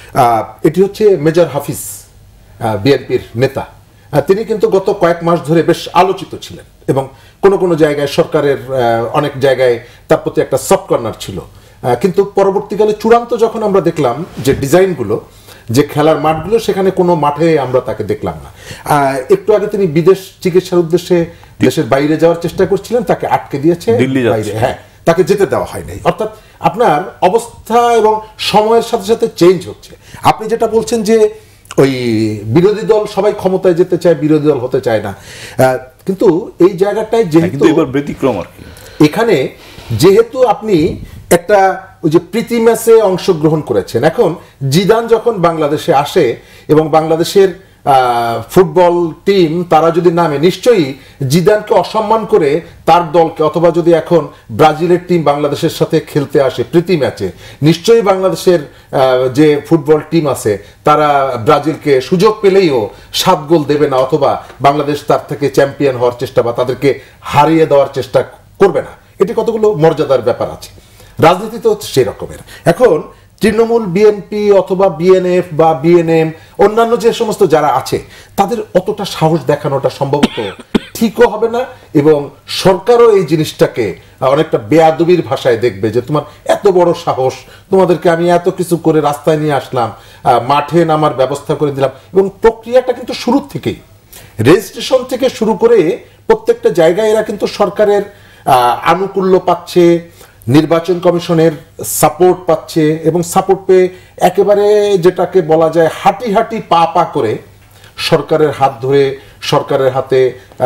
S3: এটি হচ্ছে মেজর হাফিজ, বিএনপির নেতা। তিনি কিন্তু গত কয়েক মাস ধরে বেশ আলোচিত ছিলেন এবং কোন কোন জায়গায় সরকারের অনেক জায়গায় তার প্রতি একটা সফট কর্নার ছিল, কিন্তু পরবর্তীকালে চূড়ান্ত যখন আমরা দেখলাম যে ডিজাইনগুলো, যে খেলার মাঠগুলো, সেখানে কোনো মাঠে আমরা তাকে দেখলাম না। একটু আগে তিনি বিদেশ চিকিৎসার উদ্দেশ্যে দেশের বাইরে যাওয়ার চেষ্টা করছিলেন, তাকে আটকে দিয়েছে বাইরে, হ্যাঁ তাকে যেতে দেওয়া হয় নাই। অর্থাৎ আপনার অবস্থা এবং সময়ের সাথে সাথে চেঞ্জ হচ্ছে। আপনি যেটা বলছেন যে ওই বিরোধী দল সবাই ক্ষমতায় যেতে চায়, বিরোধী দল হতে চায় না, কিন্তু এই জায়গাটায় যেহেতু
S1: এবার ব্যতিক্রম আর কি,
S3: এখানে যেহেতু আপনি একটা ওই যে প্রীতি ম্যাচে অংশগ্রহণ করেছেন, এখন জিদান যখন বাংলাদেশে আসে এবং বাংলাদেশের ফুটবল টিম তারা যদি নামে, নিশ্চয়ই জিদানকে অসম্মান করে তার দলকে, অথবা যদি এখন ব্রাজিলের টিম বাংলাদেশের সাথে খেলতে আসে প্রীতি ম্যাচে, নিশ্চয়ই বাংলাদেশের যে ফুটবল টিম আছে তারা ব্রাজিলকে সুযোগ পেলেইও সাত গোল দেবে না, অথবা বাংলাদেশ তার থেকে চ্যাম্পিয়ন হওয়ার চেষ্টা বা তাদেরকে হারিয়ে দেওয়ার চেষ্টা করবে না। এটি কতগুলো মর্যাদার ব্যাপার আছে। রাজনীতি তো সেই রকমের। এখন তৃণমূল বিএনপি অথবা বিএনএফ বা বিএনএম অন্যান্য যে সমস্ত যারা আছে, তাদের অতটা সাহস দেখানোটা সম্ভবত ঠিকও হবে না, এবং সরকারও এই জিনিসটাকে অনেকটা বেয়াদবির ভাষায় দেখবে যে তোমার এত বড় সাহস, তোমাদেরকে আমি এত কিছু করে রাস্তায় নিয়ে আসলাম, মাঠে নামার ব্যবস্থা করে দিলাম, এবং প্রক্রিয়াটা কিন্তু শুরু থেকেই রেজিস্ট্রেশন থেকে শুরু করে প্রত্যেকটা জায়গায় এরা কিন্তু সরকারের আনুকূল্য পাচ্ছে, নির্বাচন কমিশনের সাপোর্ট পাচ্ছে, এবং সাপোর্ট পেয়ে একেবারে যেটাকে বলা যায় হাঁটি হাঁটি পা পা করে সরকারের হাত ধরে, সরকারের হাতে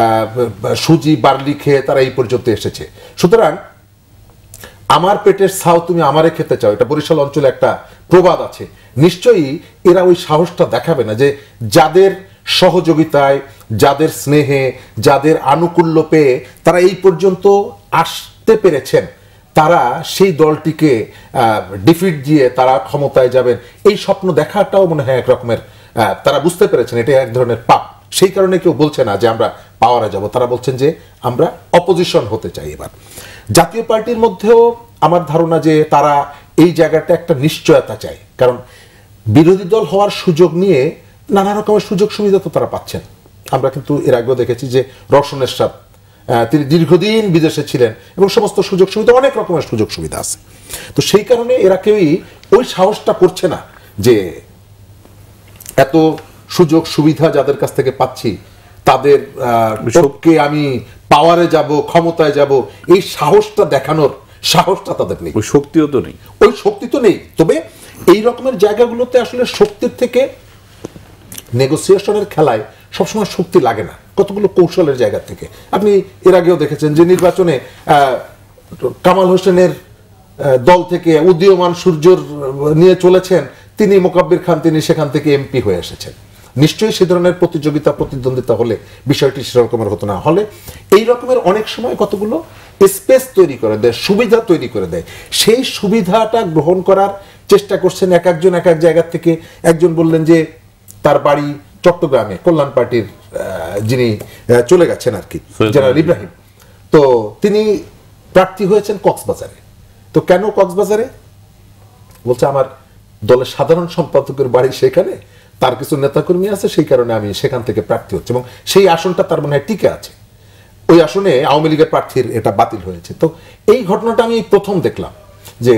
S3: সুজি বার্লি খেয়ে তারা এই পর্যন্ত এসেছে। সুতরাং আমার পেটের ছাও তুমি আমারে খেতে চাও, এটা বরিশাল অঞ্চলে একটা প্রবাদ আছে। নিশ্চয়ই এরা ওই সাহসটা দেখাবে না যে যাদের সহযোগিতায়, যাদের স্নেহে, যাদের আনুকূল্য পেয়ে তারা এই পর্যন্ত আসতে পেরেছেন, তারা সেই দলটিকে ডিফিট দিয়ে তারা ক্ষমতায় যাবেন, এই স্বপ্ন দেখাটাও মনে হয় এক রকমের, তারা বুঝতে পেরেছেন এটা এক ধরনের পাপ। সেই কারণে কেউ বলছে না যে আমরা পাওয়ারে যাব, তারা বলছেন যে আমরা অপোজিশন হতে চাই। এবার জাতীয় পার্টির মধ্যেও আমার ধারণা যে তারা এই জায়গাটা একটা নিশ্চয়তা চায়, কারণ বিরোধী দল হওয়ার সুযোগ নিয়ে নানা রকমের সুযোগ সুবিধা তো তারা পাচ্ছেন। আমরা কিন্তু এর আগেও দেখেছি যে রওশনের সাথে তিনি দীর্ঘদিন বিদেশে ছিলেন এবং সমস্ত সুযোগ সুবিধা, অনেক রকমের সুযোগ সুবিধা আছে। তো সেই কারণে এরা কেউই ওই সাহসটা করছে না যে এত সুযোগ সুবিধা যাদের কাছ থেকে পাচ্ছি তাদের সবকে আমি পাওয়ারে যাব, ক্ষমতায় যাব, এই সাহসটা দেখানোর সাহসটা তাদের নেই,
S1: ওই শক্তিও তো নেই,
S3: ওই শক্তি তো নেই। তবে এই রকমের জায়গাগুলোতে আসলে শক্তির থেকে নেগোসিয়েশনের খেলায় সবসময় শক্তি লাগে না, কতগুলো কৌশলের জায়গা থেকে। আপনি এর আগেও দেখেছেন যে নির্বাচনে কামাল হোসেনের দল থেকে উদীয়মান সূর্যর নিয়ে চলেছেন তিনি, মোকাব্বির খান, তিনি সেখান থেকে এমপি হয়ে এসেছেন। নিশ্চয়ই সে ধরনের প্রতিযোগিতা প্রতিদ্বন্দ্বিতা হলে বিষয়টি সেরকমের হতো না। হলে এই রকমের অনেক সময় কতগুলো স্পেস তৈরি করে দেয়, সুবিধা তৈরি করে দেয়, সেই সুবিধাটা গ্রহণ করার চেষ্টা করছেন এক একজন এক এক জায়গা থেকে। একজন বললেন যে তার বাড়ি চট্টগ্রামে, কল্যাণ পার্টির যিনি চলে গেছেন আর কি, জেনারেল ইব্রাহিম, তো তিনি প্রার্থী হয়েছেন কক্সবাজারে। তো কেন কক্সবাজারে? বলছে আমার দলের সাধারণ সম্পাদকের বাড়ি সেখানে, তার কিছু নেতাকর্মী আছে, সেই কারণে আমি সেখান থেকে প্রার্থী হচ্ছে, এবং সেই আসনটা তার মনে হয় টিকে আছে। ওই আসনে আওয়ামী লীগের প্রার্থীর এটা বাতিল হয়েছে। তো এই ঘটনাটা আমি প্রথম দেখলাম যে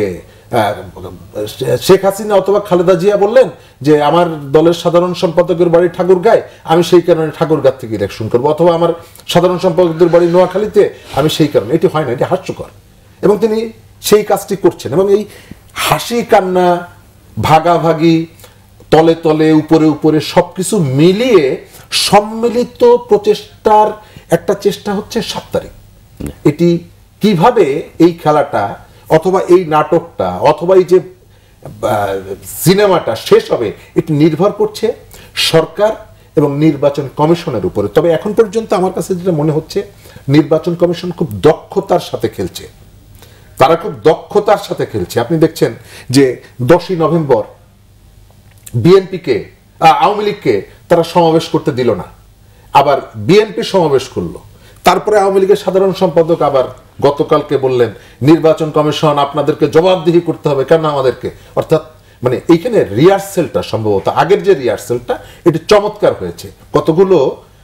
S3: শেখ হাসিনা অথবা খালেদা জিয়া বললেন যে আমার দলের সাধারণ সম্পাদকের বাড়ি ঠাকুরগাঁয়, আমি সেই কারণে ঠাকুরগাঁ থেকে ইলেকশন করবো, অথবা আমার সাধারণ সম্পাদকদের বাড়ি নোয়াখালীতে, আমি সেই কারণে। এটি হয় না, এটি হাস্যকর, এবং তিনি সেই কাজটি করছেন। এবং এই হাসি কান্না, ভাগাভাগি, তলে তলে উপরে উপরে সবকিছু মিলিয়ে সম্মিলিত প্রচেষ্টার একটা চেষ্টা হচ্ছে সাত তারিখ। এটি কিভাবে এই খেলাটা অথবা এই নাটকটা অথবা এই যে সিনেমাটা শেষ হবে, এটি নির্ভর করছে সরকার এবং নির্বাচন কমিশনের উপরে। তবে এখন পর্যন্ত আমার কাছে যেটা মনে হচ্ছে, নির্বাচন কমিশন খুব দক্ষতার সাথে খেলছে, তারা খুব দক্ষতার সাথে খেলছে। আপনি দেখছেন যে দশই নভেম্বর বিএনপিকে আওয়ামী লীগকে তারা সমাবেশ করতে দিল না, আবার বিএনপি সমাবেশ করলো। তারপরে আওয়ামী লীগের সাধারণ সম্পাদক আবার গতকালকে বললেন নির্বাচন কমিশন আপনাদেরকে জবাবদিহি করতে হবে, কেন আমাদেরকে। অর্থাৎ মানে এইখানে রিহার্সেলটা সম্ভবত আগের যে রিহার্সেলটা এটি চমৎকার হয়েছে। কতগুলো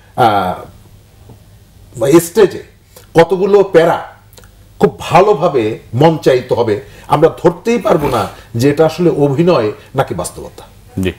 S3: স্টেজে কতগুলো প্যারা খুব ভালোভাবে মঞ্চায়িত হবে, আমরা ধরতেই পারবো না যে এটা আসলে অভিনয় নাকি বাস্তবতা।
S1: জি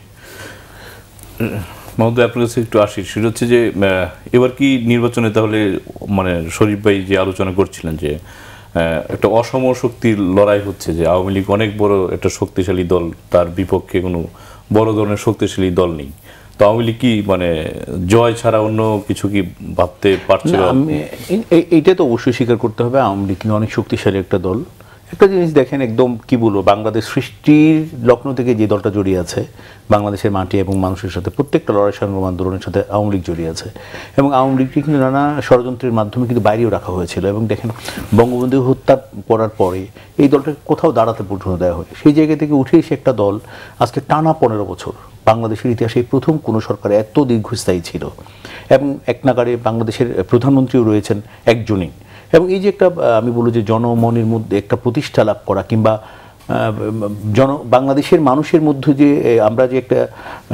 S1: মহোদয়, আপনার কাছে একটু আসি, সেটা হচ্ছে যে এবার কি নির্বাচনে তাহলে মানে শরীফ ভাই যে আলোচনা করছিলেন যে একটা অসম শক্তির লড়াই হচ্ছে, যে আওয়ামী লীগ অনেক বড় একটা শক্তিশালী দল, তার বিপক্ষে কোনো বড় ধরনের শক্তিশালী দল নেই, তো আওয়ামী লীগ কি মানে জয় ছাড়া অন্য কিছু কি ভাবতে পারছে না?
S2: এইটা তো অবশ্যই স্বীকার করতে হবে, আওয়ামী লীগ কিন্তু অনেক শক্তিশালী একটা দল। একটা জিনিস দেখেন, একদম কি বলবো, বাংলাদেশ সৃষ্টির লগ্ন থেকে যে দলটা জড়িয়ে আছে বাংলাদেশের মাটি এবং মানুষের সাথে, প্রত্যেকটা লড়াই সংগ্রাম আন্দোলনের সাথে আওয়ামী লীগ জড়িয়ে আছে, এবং আওয়ামী লীগকে কিন্তু নানা ষড়যন্ত্রের মাধ্যমে কিন্তু বাইরেও রাখা হয়েছিল। এবং দেখেন বঙ্গবন্ধু হত্যা করার পরে এই দলটাকে কোথাও দাঁড়াতে পর্যন্ত দেওয়া হয়, সেই জায়গা থেকে উঠে এসে একটা দল আজকে টানা পনেরো বছর বাংলাদেশের ইতিহাসে প্রথম কোনো সরকার এত দীর্ঘস্থায়ী ছিল, এবং এক নাগারে বাংলাদেশের প্রধানমন্ত্রীও রয়েছেন একজনই। এবং এই যে একটা আমি বলবো যে জনমনের মধ্যে একটা প্রতিষ্ঠা লাভ করা, কিংবা জন বাংলাদেশের মানুষের মধ্যে যে আমরা যে একটা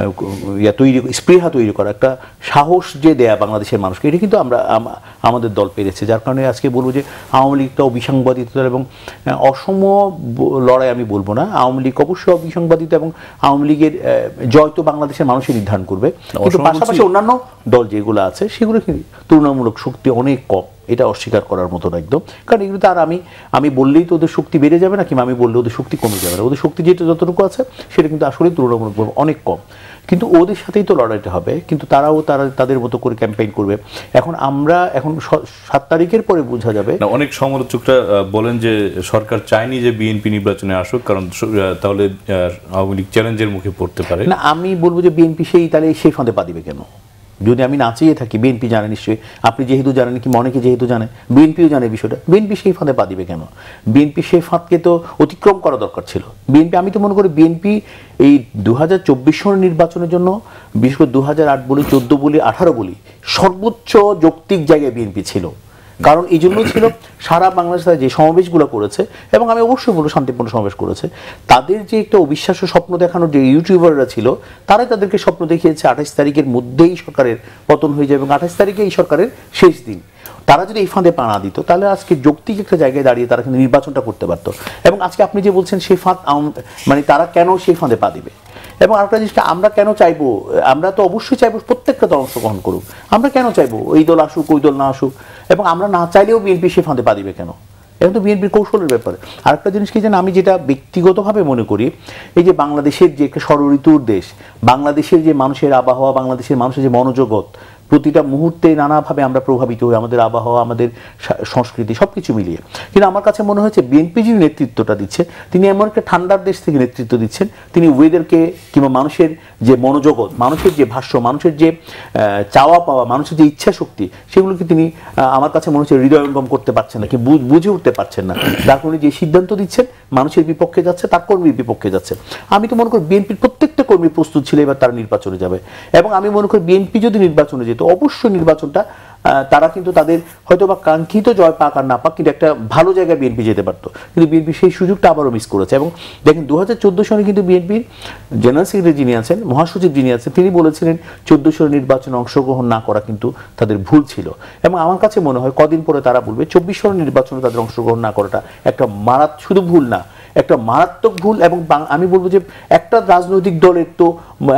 S2: ইয়া তৈরি স্পৃহা তৈরি করা, একটা সাহস যে দেয়া বাংলাদেশের মানুষকে, এটা কিন্তু আমরা আমাদের দল পেরেছে। যার কারণে আজকে বলবো যে আওয়ামী লীগটা অবিসংবাদিত এবং অসম লড়াই আমি বলবো না, আওয়ামী লীগ অবশ্যই অবিসংবাদিত, এবং আওয়ামী লীগের জয় তো বাংলাদেশের মানুষই নির্ধারণ করবে। কিন্তু পাশাপাশি অন্যান্য দল যেগুলো আছে সেগুলো কিন্তু তুলনামূলক শক্তি অনেক কম, এটা অস্বীকার করার মতো একদম। কারণ এগুলো তো আর আমি আমি বললেই তো ওদের শক্তি বেড়ে যাবে না, কিংবা আমি বললে ওদের শক্তি কমে যাবে না। ওদের শক্তি যেটা যতটুকু আছে সেটা কিন্তু আসলেই তুলনামূলক অনেক কম, কিন্তু ওদের সাথেই তো লড়াইটা হবে। কিন্তু তারাও তারা তাদের মতো করে ক্যাম্পেইন করবে। এখন আমরা এখন সাত তারিখের পরে বোঝা যাবে।
S1: অনেক সমালোচকরা বলেন যে সরকার চায়নি যে বিএনপি নির্বাচনে আসুক, কারণ তাহলে আওয়ামী লীগ চ্যালেঞ্জের মুখে পড়তে পারে।
S2: না, আমি বলবো যে বিএনপি সেই তাহলে সেই ফাঁদে পা দিবে কেন? যদি আমি না চেয়ে থাকি, বিএনপি জানে নিশ্চয়ই, আপনি যেহেতু জানেন, কি অনেকে যেহেতু জানে, বিএনপিও জানে বিষয়টা, বিএনপি সেই ফাঁদে পা দিবে কেন? বিএনপি সেই ফাঁদকে তো অতিক্রম করা দরকার ছিল। বিএনপি, আমি তো মনে করি বিএনপি এই দু হাজার চব্বিশ সনের নির্বাচনের জন্য, বিশেষ করে দু হাজার আট বলি, চোদ্দ বলি, আঠারো বলি, সর্বোচ্চ যৌক্তিক জায়গায় বিএনপি ছিল। কারণ এই জন্য ছিল সারা বাংলাদেশে যে সমাবেশগুলো করেছে, এবং আমি অবশ্যই বলবো শান্তিপূর্ণ সমাবেশ করেছে, তাদের যে একটা অবিশ্বাস্য স্বপ্ন দেখানোর যে ইউটিউবাররা ছিল, তারাই তাদেরকে স্বপ্ন দেখিয়েছে আঠাশ তারিখের মধ্যেই সরকারের পতন হয়ে যাবে, এবং আঠাশ তারিখে এই সরকারের শেষ দিন। তারা যদি এই ফাঁদে পা না দিত, তাহলে আজকে যৌক্তিক একটা জায়গায় দাঁড়িয়ে তারা কিন্তু নির্বাচনটা করতে পারত। এবং আজকে আপনি যে বলছেন সেই ফাঁদ, মানে তারা কেন সেই ফাঁদে পা দিবে? এবং আরেকটা জিনিসটা, আমরা কেন চাইবো, আমরা তো অবশ্যই চাইবো প্রত্যেকটা দল অংশগ্রহণ করুক। আমরা কেন চাইবো এই দল আসুক ওই দল না আসুক? এবং আমরা না চাইলেও বিএনপি সে ফাঁদে পা দিবে কেন? এখন তো বিএনপির কৌশলের ব্যাপারে। আরেকটা জিনিস কি জানেন, আমি যেটা ব্যক্তিগতভাবে মনে করি, এই যে বাংলাদেশের যে একটা ষড়ঋতুর দেশ, বাংলাদেশের যে মানুষের আবহাওয়া, বাংলাদেশের মানুষের যে মনোজগৎ, প্রতিটা মুহূর্তে নানাভাবে আমরা প্রভাবিত হই, আমাদের আবহাওয়া, আমাদের সংস্কৃতি সব কিছু মিলিয়ে। কিন্তু আমার কাছে মনে হয়েছে বিএনপি যে নেতৃত্বটা দিচ্ছে, তিনি এমন একটা ঠান্ডার দেশ থেকে নেতৃত্ব দিচ্ছেন, তিনি ওয়েদারকে কিংবা মানুষের যে মনোজগৎ, মানুষের যে ভাষ্য, মানুষের যে চাওয়া পাওয়া, মানুষের যে ইচ্ছা শক্তি, সেগুলোকে তিনি আমার কাছে মনে হচ্ছে হৃদয়ঙ্গম করতে পারছেন না, কি বুঝে উঠতে পারছেন না। যার কারণে যে সিদ্ধান্ত দিচ্ছেন মানুষের বিপক্ষে যাচ্ছে, তার কর্মীর বিপক্ষে যাচ্ছে। আমি তো মনে করি বিএনপির প্রত্যেকটা কর্মী প্রস্তুত ছিল এবার তারা নির্বাচনে যাবে, এবং আমি মনে করি বিএনপি যদি নির্বাচনে যেত, অবশ্যই নির্বাচনটা তারা কিন্তু তাদের হয়তো বা কাঙ্ক্ষিত জয় পাক আর না পাক, কিন্তু একটা ভালো জায়গায় বিএনপি যেতে পারতো। কিন্তু বিএনপি সেই সুযোগটা আবারও মিস করেছে। এবং দেখেন দু হাজার চোদ্দো সনে কিন্তু বিএনপির জেনারেল সেক্রেটারি যিনি আছেন, মহাসচিব যিনি আছেন, তিনি বলেছিলেন চোদ্দো সনের নির্বাচনে অংশগ্রহণ না করা কিন্তু তাদের ভুল ছিল। এবং আমার কাছে মনে হয় কদিন পরে তারা বলবে চব্বিশ সনের নির্বাচনে তাদের অংশগ্রহণ না করাটা একটা মারাত শুধু ভুল না, একটা মারাত্মক ভুল। এবং আমি বলবো যে একটা রাজনৈতিক দলের তো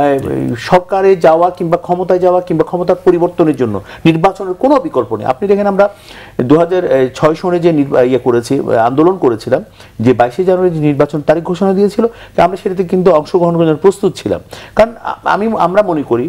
S2: সরকারে যাওয়া কিংবা ক্ষমতায় যাওয়া কিংবা ক্ষমতার পরিবর্তনের জন্য নির্বাচনের কোনো বিকল্প নেই। আপনি দেখেন আমরা দু হাজার ছয় সনে যে ইয়ে করেছি, আন্দোলন করেছিলাম, যে বাইশে জানুয়ারি যে নির্বাচন তারিখ ঘোষণা দিয়েছিল, আমরা সেটাতে কিন্তু অংশগ্রহণ করার জন্য প্রস্তুত ছিলাম। কারণ আমি আমরা মনে করি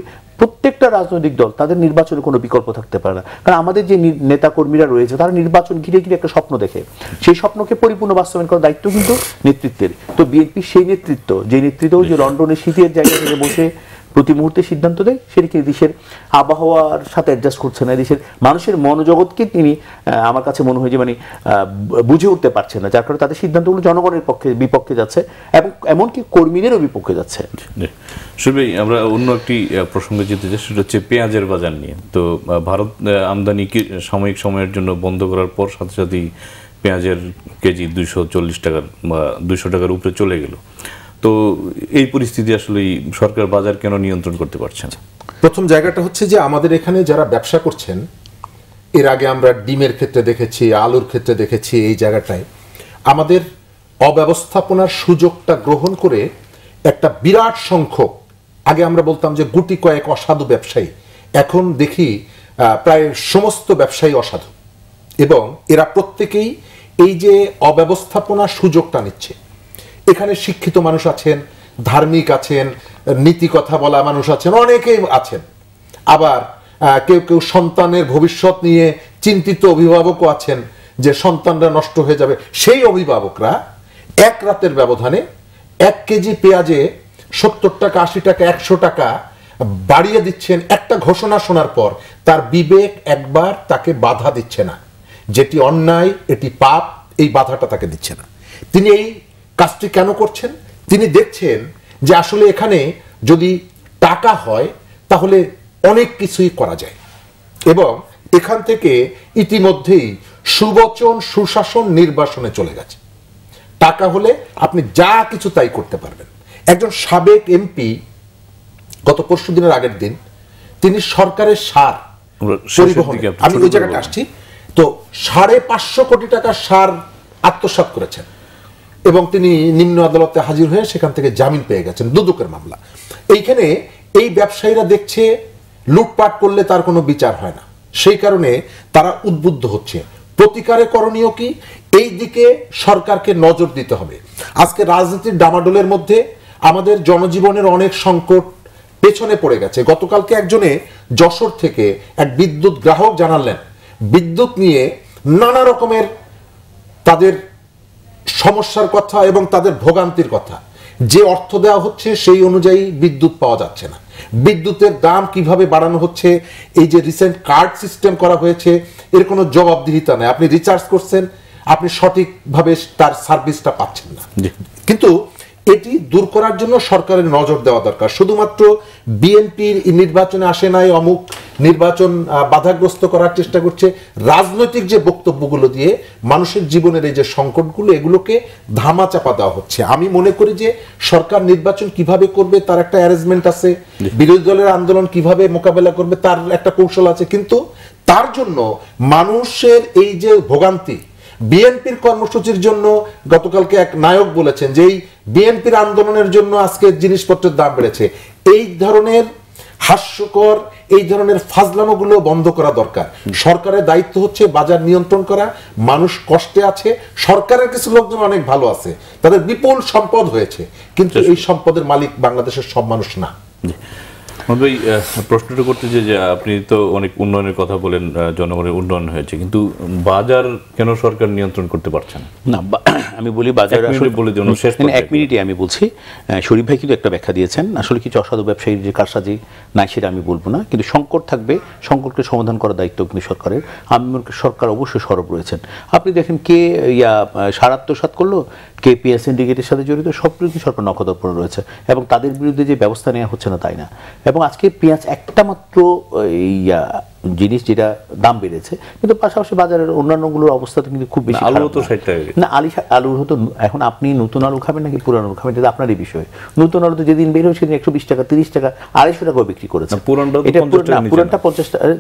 S2: প্রত্যেকটা রাজনৈতিক দল তাদের নির্বাচনের কোনো বিকল্প থাকতে পারে না, কারণ আমাদের যে নেতা কর্মীরা রয়েছে তারা নির্বাচন ঘিরে ঘিরে একটা স্বপ্ন দেখে, সেই স্বপ্নকে পরিপূর্ণ বাস্তবায়ন করার দায়িত্ব কিন্তু নেতৃত্বের। তো বিএনপি সেই নেতৃত্ব, যে নেতৃত্ব যে লন্ডনের শীতের জায়গা থেকে বসে প্রতি মুহূর্তে সিদ্ধান্ত দেয়, সেটা কিন্তু দেশের আবহাওয়ার সাথে অ্যাডজাস্ট করছে না, দেশের মানুষের মনোজগৎকে তিনি আমার কাছে মনে হয় যে মানে বুঝে উঠতে পারছেন না, যার কারণে তাদের সিদ্ধান্তগুলো জনগণের পক্ষে বিপক্ষে যাচ্ছে এবং এমনকি কর্মীদেরও বিপক্ষে যাচ্ছে।
S1: শুভই আমরা অন্য একটি প্রসঙ্গে যেতে চাই, সেটা হচ্ছে পেঁয়াজের বাজার নিয়ে। তো ভারত আমদানি সাময়িক সময়ের জন্য বন্ধ করার পর সাথে সাথেই পেঁয়াজের কেজি দুইশো চল্লিশ টাকার বা দুইশো টাকার উপরে চলে গেল। তো এই পরিস্থিতি আসলে সরকার বাজার কেন নিয়ন্ত্রণ করতে পারছে না?
S3: প্রথম জায়গাটা হচ্ছে যে আমাদের এখানে যারা ব্যবসা করছেন, এর আগে আমরা ডিমের ক্ষেত্রে দেখেছি, আলুর ক্ষেত্রে দেখেছি, এই জায়গাটায় আমাদের অব্যবস্থাপনার সুযোগটা গ্রহণ করে একটা বিরাট সংখ্যক, আগে আমরা বলতাম যে গুটি কয়েক অসাধু ব্যবসায়ী, এখন দেখি প্রায় সমস্ত ব্যবসায়ী অসাধু, এবং এরা প্রত্যেকেই এই যে অব্যবস্থাপনার সুযোগটা নিচ্ছে। এখানে শিক্ষিত মানুষ আছেন, ধার্মিক আছেন, নীতি কথা বলা মানুষ আছেন, অনেকেই আছেন, আবার কেউ কেউ সন্তানের ভবিষ্যৎ নিয়ে চিন্তিত অভিভাবকও আছেন যে সন্তানরা নষ্ট হয়ে যাবে। সেই অভিভাবকরা এক রাতের ব্যবধানে এক কেজি পেঁয়াজে সত্তর টাকা, আশি টাকা, একশো টাকা বাড়িয়ে দিচ্ছেন। একটা ঘোষণা শোনার পর তার বিবেক একবার তাকে বাধা দিচ্ছে না, যেটি অন্যায়, এটি পাপ, এই বাধাটা তাকে দিচ্ছে না। তিনি এই কাজটি কেন করছেন? তিনি দেখছেন যে আসলে এখানে যদি টাকা হয় তাহলে অনেক কিছুই করা যায়, এবং এখান থেকে ইতিমধ্যেই সুবচন, সুশাসন নির্বাসনে চলে গেছে। টাকা হলে আপনি যা কিছু তাই করতে পারবেন। একজন সাবেক এমপি গত পরশু দিনের আগের দিন তিনি সরকারের সার পরিবহন, আমি ওই জায়গাটা আসছি, তো সাড়ে পাঁচশো কোটি টাকার সার আত্মসাৎ করেছেন এবং তিনি নিম্ন আদালতে হাজির হয়ে সেখান থেকে জামিন পেয়ে গেছেন, দুদকের মামলা। এইখানে এই ব্যবসায়ীরা দেখছে লুটপাট করলে তার কোনো বিচার হয় না, সেই কারণে তারা উদ্বুদ্ধ হচ্ছে। প্রতিকারে করণীয় কি? এই দিকে সরকারকে নজর দিতে হবে। আজকে রাজনীতির ডামাডোলের মধ্যে আমাদের জনজীবনের অনেক সংকট পেছনে পড়ে গেছে। গতকালকে একজনে যশোর থেকে এক বিদ্যুৎ গ্রাহক জানালেন, বিদ্যুৎ নিয়ে নানা রকমের তাদের সমস্যার কথা এবং তাদের ভোগান্তির কথা। যে অর্থ দেওয়া হচ্ছে সেই অনুযায়ী বিদ্যুৎ পাওয়া যাচ্ছে না, বিদ্যুতের দাম কিভাবে বাড়ানো হচ্ছে, এই যে রিসেন্ট কার্ড সিস্টেম করা হয়েছে এর কোনো জবাবদিহিতা নেই। আপনি রিচার্জ করছেন, আপনি সঠিকভাবে তার সার্ভিসটা পাচ্ছেন না। কিন্তু এটি দূর করার জন্য সরকারের নজর দেওয়া দরকার। শুধুমাত্র বিএনপির নির্বাচনে আসে নাই, অমুক নির্বাচন বাধাগ্রস্ত করার চেষ্টা করছে, রাজনৈতিক যে বক্তব্যগুলো দিয়ে মানুষের জীবনের এই যে সংকটগুলো, এগুলোকে ধামা চাপা দেওয়া হচ্ছে। আমি মনে করি যে সরকার নির্বাচন কিভাবে করবে তার একটা অ্যারেঞ্জমেন্ট আছে, বিরোধী দলের আন্দোলন কিভাবে মোকাবেলা করবে তার একটা কৌশল আছে, কিন্তু তার জন্য মানুষের এই যে ভোগান্তি, বিএনপির কর্মসূচির জন্য গতকালকে এক নায়ক বলেছেন যে এই বিএনপির আন্দোলনের জন্য আজকে জিনিসপত্রের দাম বেড়েছে। এই ধরনের হাস্যকর, এই ধরনের ফাজলামোগুলো বন্ধ করা দরকার। সরকারের দায়িত্ব হচ্ছে বাজার নিয়ন্ত্রণ করা। মানুষ কষ্টে আছে, সরকারের কিছু লোকজন অনেক ভালো আছে, তাদের বিপুল সম্পদ হয়েছে, কিন্তু এই সম্পদের মালিক বাংলাদেশের সব মানুষ না।
S1: ভাই প্রশ্নটা করতে যে আপনি তো অনেক উন্নয়নের কথা বলেন, জনগণের উন্নয়ন হয়েছে, কিন্তু বাজার কেন সরকার নিয়ন্ত্রণ করতে পারছে না?
S2: না, আমি বলি বাজার
S1: বলে দিন,
S2: এক মিনিটে আমি বলছি। শরীফ ভাই কিন্তু একটা ব্যাখ্যা দিয়েছেন, আসলে কিছু অসাধু ব্যবসায়ীর যে কারসাজি নাই সেটা আমি বলবো না, কিন্তু সংকট থাকবে, সংকটকে সমাধান করার দায়িত্ব কিন্তু সরকারের। আমি মনে করি সরকার অবশ্যই সরব রয়েছেন। আপনি দেখেন কে ইয়া সার আত্মসাৎ করলো, কে পিএস সিন্ডিকেটের সাথে জড়িত, সবগুলো কিন্তু সরকার নখদর্পণে রয়েছে এবং তাদের বিরুদ্ধে যে ব্যবস্থা নেওয়া হচ্ছে না তাই না। এবং আজকে পেঁয়াজ একটা মাত্র ইয়া জিনিস যেটা দাম বেড়েছে, কিন্তু পাশাপাশি বাজারের অন্যান্যগুলোর অবস্থা কিন্তু খুব বেশি
S1: আলু তো ষাট টাকা
S2: না, আলি আলুর হতো। এখন আপনি নতুন আলু খাবেন নাকি পুরানো আলু খাবেন, এটা আপনারই বিষয়। নতুন আলু তো যেদিন বের হয় সেদিন একশো বিশ টাকা, তিরিশ টাকা, আড়াইশো টাকাও বিক্রি করেছে। এটা পুরানটা পঞ্চাশ টাকা,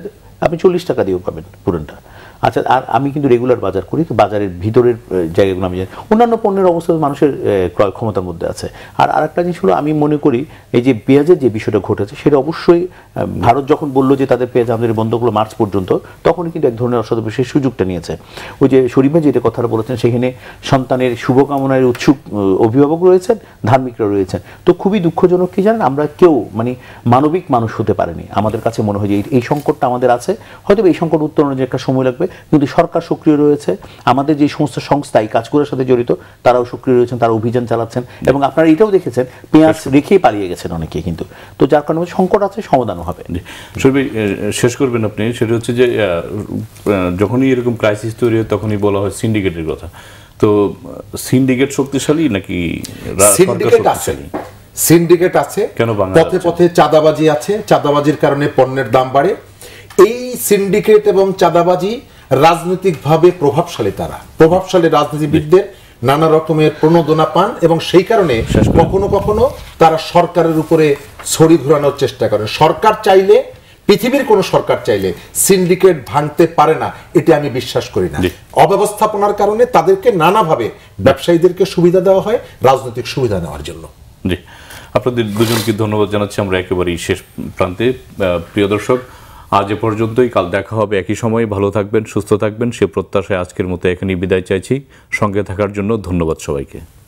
S2: আপনি চল্লিশ টাকা দিয়েও পাবেন পুরনটা। আচ্ছা, আর আমি কিন্তু রেগুলার বাজার করি, তো বাজারের ভিতরের জায়গাগুলো আমি জানি। অন্যান্য পণ্যের অবস্থা মানুষের ক্রয় ক্ষমতার মধ্যে আছে। আর আরেকটা জিনিস হলো, আমি মনে করি এই যে পেঁয়াজের যে বিষয়টা ঘটেছে, সেটা অবশ্যই ভারত যখন বললো যে তাদের পেঁয়াজ আমদানি বন্ধ করলো মার্চ পর্যন্ত, তখনই কিন্তু এক ধরনের অসৎ সেই সুযোগটা নিয়েছে। ওই যে শরীফ ভাই যেটা কথাটা বলেছেন, সেখানে সন্তানের শুভকামনার উৎসুক অভিভাবক রয়েছেন, ধার্মিকরা রয়েছেন। তো খুবই দুঃখজনক কি জানেন, আমরা কেউ মানে মানবিক মানুষ হতে পারেনি। আমাদের কাছে মনে হয় যে এই সংকটটা আমাদের আছে, হয়তো এই সংকট উত্তরণের যে একটা সময় লাগবে, কিন্তু সরকার সক্রিয় রয়েছে, আমাদের যে সমস্ত সংস্থা এই কাজগুলোর সাথে জড়িত তারাও সক্রিয় রয়েছেন, তারা অভিযান চালাচ্ছেন, এবং আপনারা এটাও দেখেছেন পেঁয়াজ রেখেই পালিয়ে গেছেন অনেকে কিন্তু। তো যার কারণে সংকট আছে, সমাধানও হবে।
S1: শেষ করবেন আপনি, সেটা হচ্ছে যে যখনই এরকম ক্রাইসিস তৈরি হয় তখনই বলা হয় সিন্ডিকেটের কথা। তো সিন্ডিকেট শক্তিশালী নাকি
S3: সিন্ডিকেট আছে? সিন্ডিকেট আছে, পথে পথে চাঁদাবাজি আছে, চাঁদাবাজির কারণে পণ্যের দাম বাড়ে। এই সিন্ডিকেট এবং চাঁদাবাজি রাজনৈতিকভাবে প্রভাবশালী, তারা প্রভাবশালী রাজনীতিবিদদের নানা রকমের প্রণোদনা পান, এবং সেই কারণে কখনো কখনো তারা সরকারের উপরে ছড়ি ঘোরানোর চেষ্টা করেন। সরকার চাইলে, পৃথিবীর কোন সরকার চাইলে সিন্ডিকেট ভাঙতে পারে না, এটা আমি বিশ্বাস করি না। অব্যবস্থাপনার কারণে তাদেরকে নানাভাবে ব্যবসায়ীদেরকে সুবিধা দেওয়া হয় রাজনৈতিক সুবিধা নেওয়ার জন্য।
S1: জি, আপনাদের দুজনকে ধন্যবাদ জানাচ্ছি। আমরা একেবারেই শেষ প্রান্তে। প্রিয় দর্শক, আজ এ পর্যন্তই। কাল দেখা হবে একই সময়ে। ভালো থাকবেন, সুস্থ থাকবেন, সে প্রত্যাশায় আজকের মতো এখানেই বিদায় চাইছি। সঙ্গে থাকার জন্য ধন্যবাদ সবাইকে।